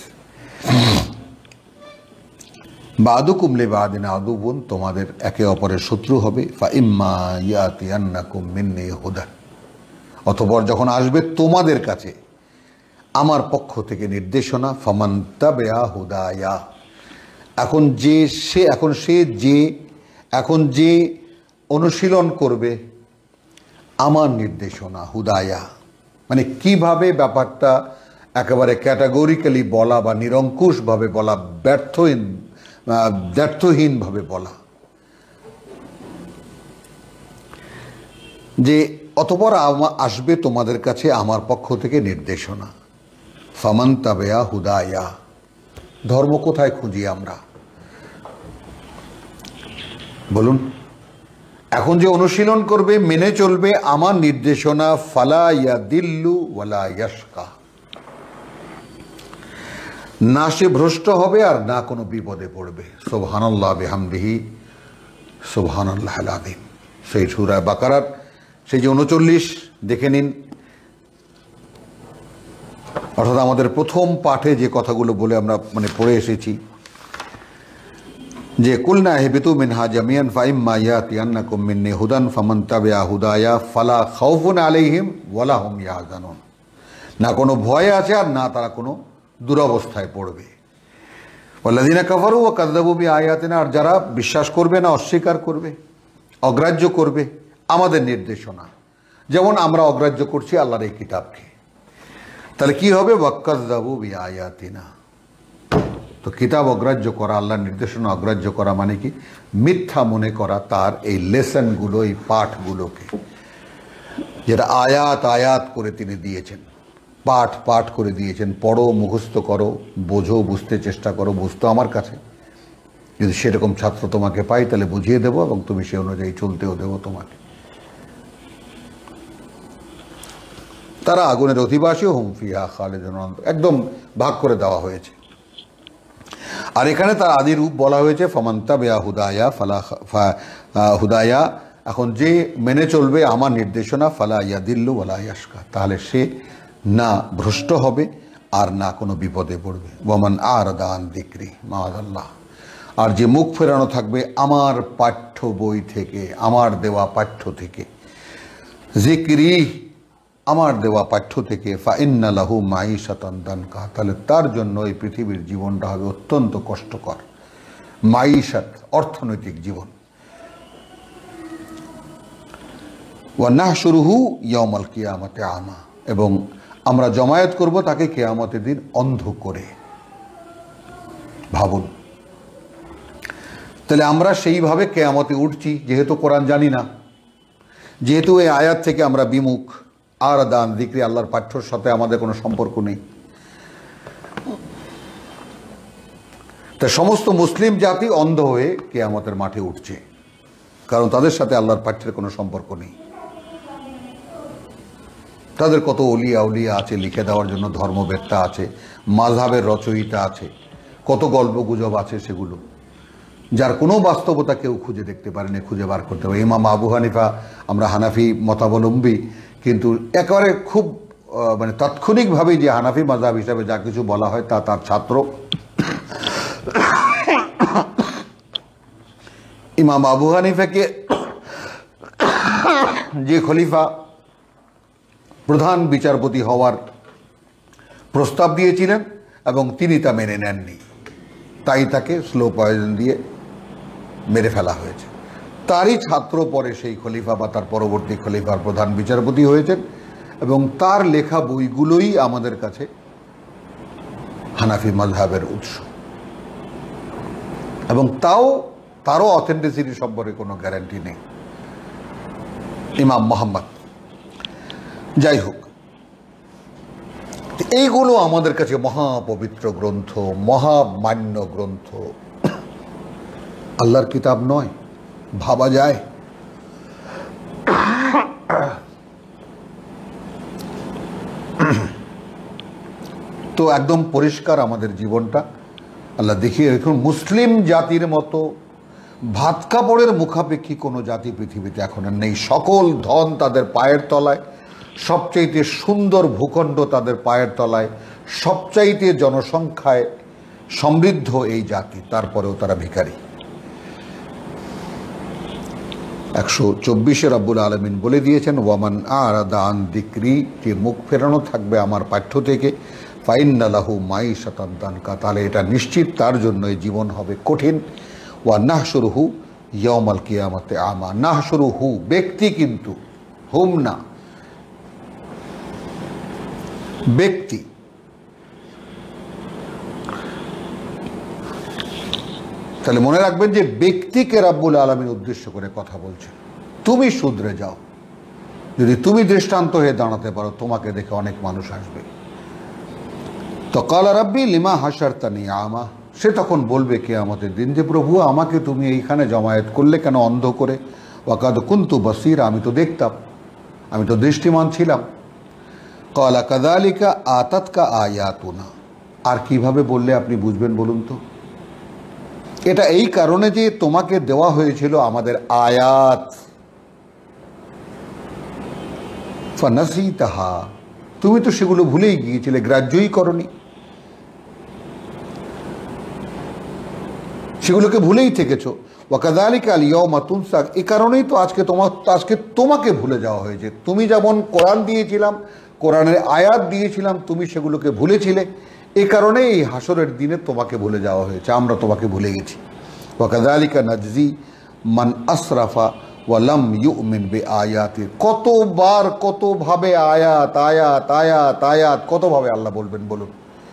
বাদুকুম লিবাদিন আদুবুন, তোমাদের একে অপরের শত্রু হবে। ফাইম্মা ইয়াতিয়ান্নাকুম মিন্নি হুদান, অতঃপর যখন আসবে তোমাদের কাছে আমার পক্ষ থেকে নির্দেশনা, ফামান তাবিআ হুদায়া, এখন যে অনুশীলন করবে আমার নির্দেশনা হুদায়া, মানে কিভাবে ব্যাপারটা একেবারে ক্যাটাগরিক্যালি বলা বা নিরঙ্কুশভাবে বলা, ব্যর্থহীনভাবে বলা, যে অতঃপর আসবে তোমাদের কাছে আমার পক্ষ থেকে নির্দেশনা। ফামান তাবেয়া হুদায়া, ধর্ম কোথায় খুঁজি আমরা বলুন? এখন যে অনুশীলন করবে, মেনে চলবে আমার নির্দেশনা, ফালা ইয়াদিল্লু ওয়ালা ইয়াশকা, না সে ভ্রষ্ট হবে আর না কোনো বিপদে পড়বে। সুবহানাল্লাহ বিহামদিহি সুবহানাল্লাহিল আযীম। সেই সূরা বাকারার সেই যে 39 দেখে নিন, অর্থাৎ আমাদের প্রথম পাঠে যে কথাগুলো বলে আমরা পড়ে এসেছি যে কুলনা ইহবিতু মিনহা জামিয়ান ফাইম্মা ইয়াতিয়ান্নাকুম মিন্নি হুদান ফামান তাবিআ হুদায়া ফালা খাউফুন আলাইহিম ওয়ালা হুম ইয়াহজানুন, না কোনো ভয় আছে আর না তারা কোনো দুরবস্থায় পড়বে। ওয়াল্লাযিনা কাফারু ওয়া কাযযাবু বিআয়াতিনা, আর যারা বিশ্বাস করবে না, অস্বীকার করবে, অগ্রাহ্য করবে আমাদের নির্দেশনা, যেমন আমরা অগ্রাহ্য করছি আল্লাহর এই কিতাবকে, তাহলে কি হবে? ওয়া কাযযাবু বিআয়াতিনা। তো কিতাব অগ্রাহ্য করা, আল্লাহর নির্দেশনা অগ্রাহ্য করা মানে কি? মিথ্যা মনে করা তার এই লেসনগুলো, এই পাঠগুলোকে, যেটা আয়াত আয়াত করে তিনি দিয়েছেন, পাঠ পাঠ করে দিয়েছেন। পড়ো, মুখস্থ করো, বোঝো, বুঝতে চেষ্টা করো, বুঝতো আমার কাছে। যদি সেরকম ছাত্র তোমাকে পাই তাহলে বুঝিয়ে দেবো এবং তুমি সে অনুযায়ী চলতেও দেবো তোমাকে। তারা আগুনের অধিবাসী, হুম ফিহা খালিদুন, একদম ভাগ করে দেওয়া হয়েছে। আর এখানে তার আদি রূপ বলা হয়েছে ফামান তাবিআ হুদায়া ফালা হুদায়া, এখন যে মেনে চলবে আমার নির্দেশনা, ফালা ইয়াদিল্লু ওয়ালা ইয়াশকা, তাহলে সে না ভ্রষ্ট হবে আর না কোনো বিপদে পড়বে। ওয়ামান আরাদা আন যিকরি মাআযাল্লাহ, আর যে মুখ ফেরানো থাকবে আমার পাঠ্য বই থেকে, আমার দেওয়া পাঠ্য থেকে, যিকরি আমার দেওয়া পাঠ্য থেকে, ফাইন্না লাহু মাঈশাতান দানকা, তাহলে তার জন্য এই পৃথিবীর জীবনটা হবে অত্যন্ত কষ্টকর। মাঈশাত অর্থনৈতিক জীবন। ওয়া নাহশুরুহু ইয়াউমাল কিয়ামাতি আমা, এবং আমরা জমায়েত করব তাকে কিয়ামতের দিন অন্ধ করে। ভাবুন, তাহলে আমরা সেইভাবে কিয়ামতে উঠছি, যেহেতু কোরআন জানি না, যেহেতু এই আয়াত থেকে আমরা বিমুখ, আর দান যিকরি আল্লাহর পাঠ্যর সাথে আমাদের কোনো সম্পর্ক নেই, তা সমস্ত মুসলিম জাতি অন্ধ হয়ে কিয়ামতের মাঠে উঠছে, কারণ তাদের সাথে আল্লাহর পাঠ্যের কোনো সম্পর্ক নেই। তাদের কত অলিয়া উলিয়া আছে, লিখে দেওয়ার জন্য ধর্মবেত্তা আছে, মাযহাবের রচয়িতা আছে, কত গল্পগুজব আছে, সেগুলো যার কোনো বাস্তবতা কেউ খুঁজে দেখতে পারেনি, খুঁজে বার করতে পারে। ইমাম আবু হানিফা, আমরা হানাফি মতাবলম্বী, কিন্তু একেবারে খুব তাৎক্ষণিকভাবেই যে হানাফি মাযহাব হিসাবে যা কিছু বলা হয় তা তার ছাত্র ইমাম আবু হানিফাকে যে খলিফা প্রধান বিচারপতি হওয়ার প্রস্তাব দিয়েছিলেন এবং তিনি তা মেনে নেননি, তাই তাকে স্লো পয়জন দিয়ে মেরে ফেলা হয়েছে। তারই ছাত্র পরে সেই খলিফা বা তার পরবর্তী খলিফার প্রধান বিচারপতি হয়েছেন, এবং তার লেখা বইগুলোই আমাদের কাছে হানাফি মাযহাবের উৎস, এবং তারও অথেন্টিসিটি সম্পর্কে কোনো গ্যারান্টি নেই। ইমাম মুহাম্মদ, যাই হোক, এইগুলো আমাদের কাছে মহাপবিত্র গ্রন্থ, মহামান্য গ্রন্থ, আল্লাহর কিতাব নয়, ভাবা যায়? তো একদম পরিষ্কার আমাদের জীবনটা আল্লাহ দেখিয়ে রেখুন। মুসলিম জাতির মতো ভাত কাপড়ের মুখাপেক্ষী কোনো জাতি পৃথিবীতে এখন আর নেই। সকল ধন তাদের পায়ের তলায়, সবচাইতে সুন্দর ভূখণ্ড তাদের পায়ের তলায়, সবচাইতে জনসংখ্যায় সমৃদ্ধ এই জাতি, তারপরেও তারা ভিখারি। 124 রব্বুল আলামিন বলে দিয়েছেন, ওয়ামান আরাদা আন যিকরি, যে মুখ ফেরানো থাকবে আমার পাঠ্য থেকে, ফাইন্না লাহু মাইশাতান দানকা, তাহলে এটা নিশ্চিত তার জন্য এই জীবন হবে কঠিন। ওয়া নাহশুরুহু ইয়াউমাল কিয়ামাতে আমা, নাহশুরুহু ব্যক্তি, কিন্তু হুম না, ব্যক্তি। তাহলে মনে রাখবেন যে ব্যক্তিকে রাব্বুল আলামিন উদ্দেশ্য করে কথা বলছেন। তুমি শুধরে যাও, যদি তুমি দৃষ্টান্ত হয়ে দাঁড়াতে পারো, তোমাকে দেখে অনেক মানুষ আসবে। তো কালা রাব্বি লিমা হাশারতানি আমা, সে তখন বলবে কিয়ামতের দিন যে প্রভু, আমাকে তুমি এইখানে জমায়েত করলে কেন অন্ধ করে? ওয়াকাদ কুনতু বাসীরা, আমি তো দেখতাম, আমি তো দৃষ্টিমান ছিলাম। কালা কাযালিকা আতাতকা আয়াতুনা, আর কিভাবে বললে আপনি বুঝবেন বলুন তো? এটা এই কারণে যে তোমাকে দেওয়া হয়েছিল আমাদের আয়াত, ফানাসিতাহা, তুমি তো সেগুলো ভুলেই গিয়েছিলে, গ্রাহ্যই করনি, সেগুলোকে ভুলেই থেকেছো। ওয়াকাযালিকা আল ইয়াউমা তুনসা, এই কারণেই তো আজকে তোমাকে ভুলে যাওয়া হয়েছে। তুমি যেমন কোরআন দিয়েছিলাম, কোরআনের আয়াত দিয়েছিলাম, তুমি সেগুলোকে ভুলেছিলে, এই কারণে এই হাসরের দিনে তোমাকে ভুলে যাওয়া হয়েছে, আমরা তোমাকে ভুলে গেছি। ওয়াকাযালিকা নাজজি মান আসরাফা ওয়া লাম ইউমিন বিআয়াতি, কতবার কতভাবে আয়াত আয়াত আয়াত আয়াত, কতভাবে আল্লাহ বলবেন বলুন?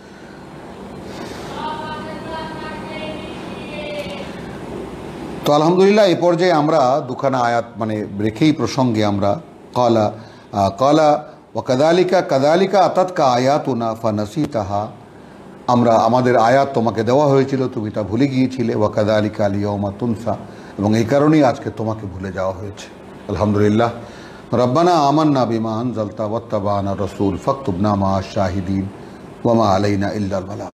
তো আলহামদুলিল্লাহ, এই পর্যায়ে আমরা দুখানা আয়াত রেখেই প্রসঙ্গে আমরা কালা ওয়াকাযালিকা আতাতকা আয়াতুনা ফানাসিতাহা, আমরা আমাদের আয়াত তোমাকে দেওয়া হয়েছিল, তুমি তা ভুলে গিয়েছিলে। ওয়াকাযালিকা আল ইয়াউমা তুনসা, এবং এই কারণেই আজকে তোমাকে ভুলে যাওয়া হয়েছে। আলহামদুলিল্লাহ। রব্বানা আমান্না বিমা আনজালতা ওয়াত্তাবা'না রাসূল ফাকতুবনা মা'আশ শাহিদিন ওয়া মা আলাইনা ইল্লাল বালাগ।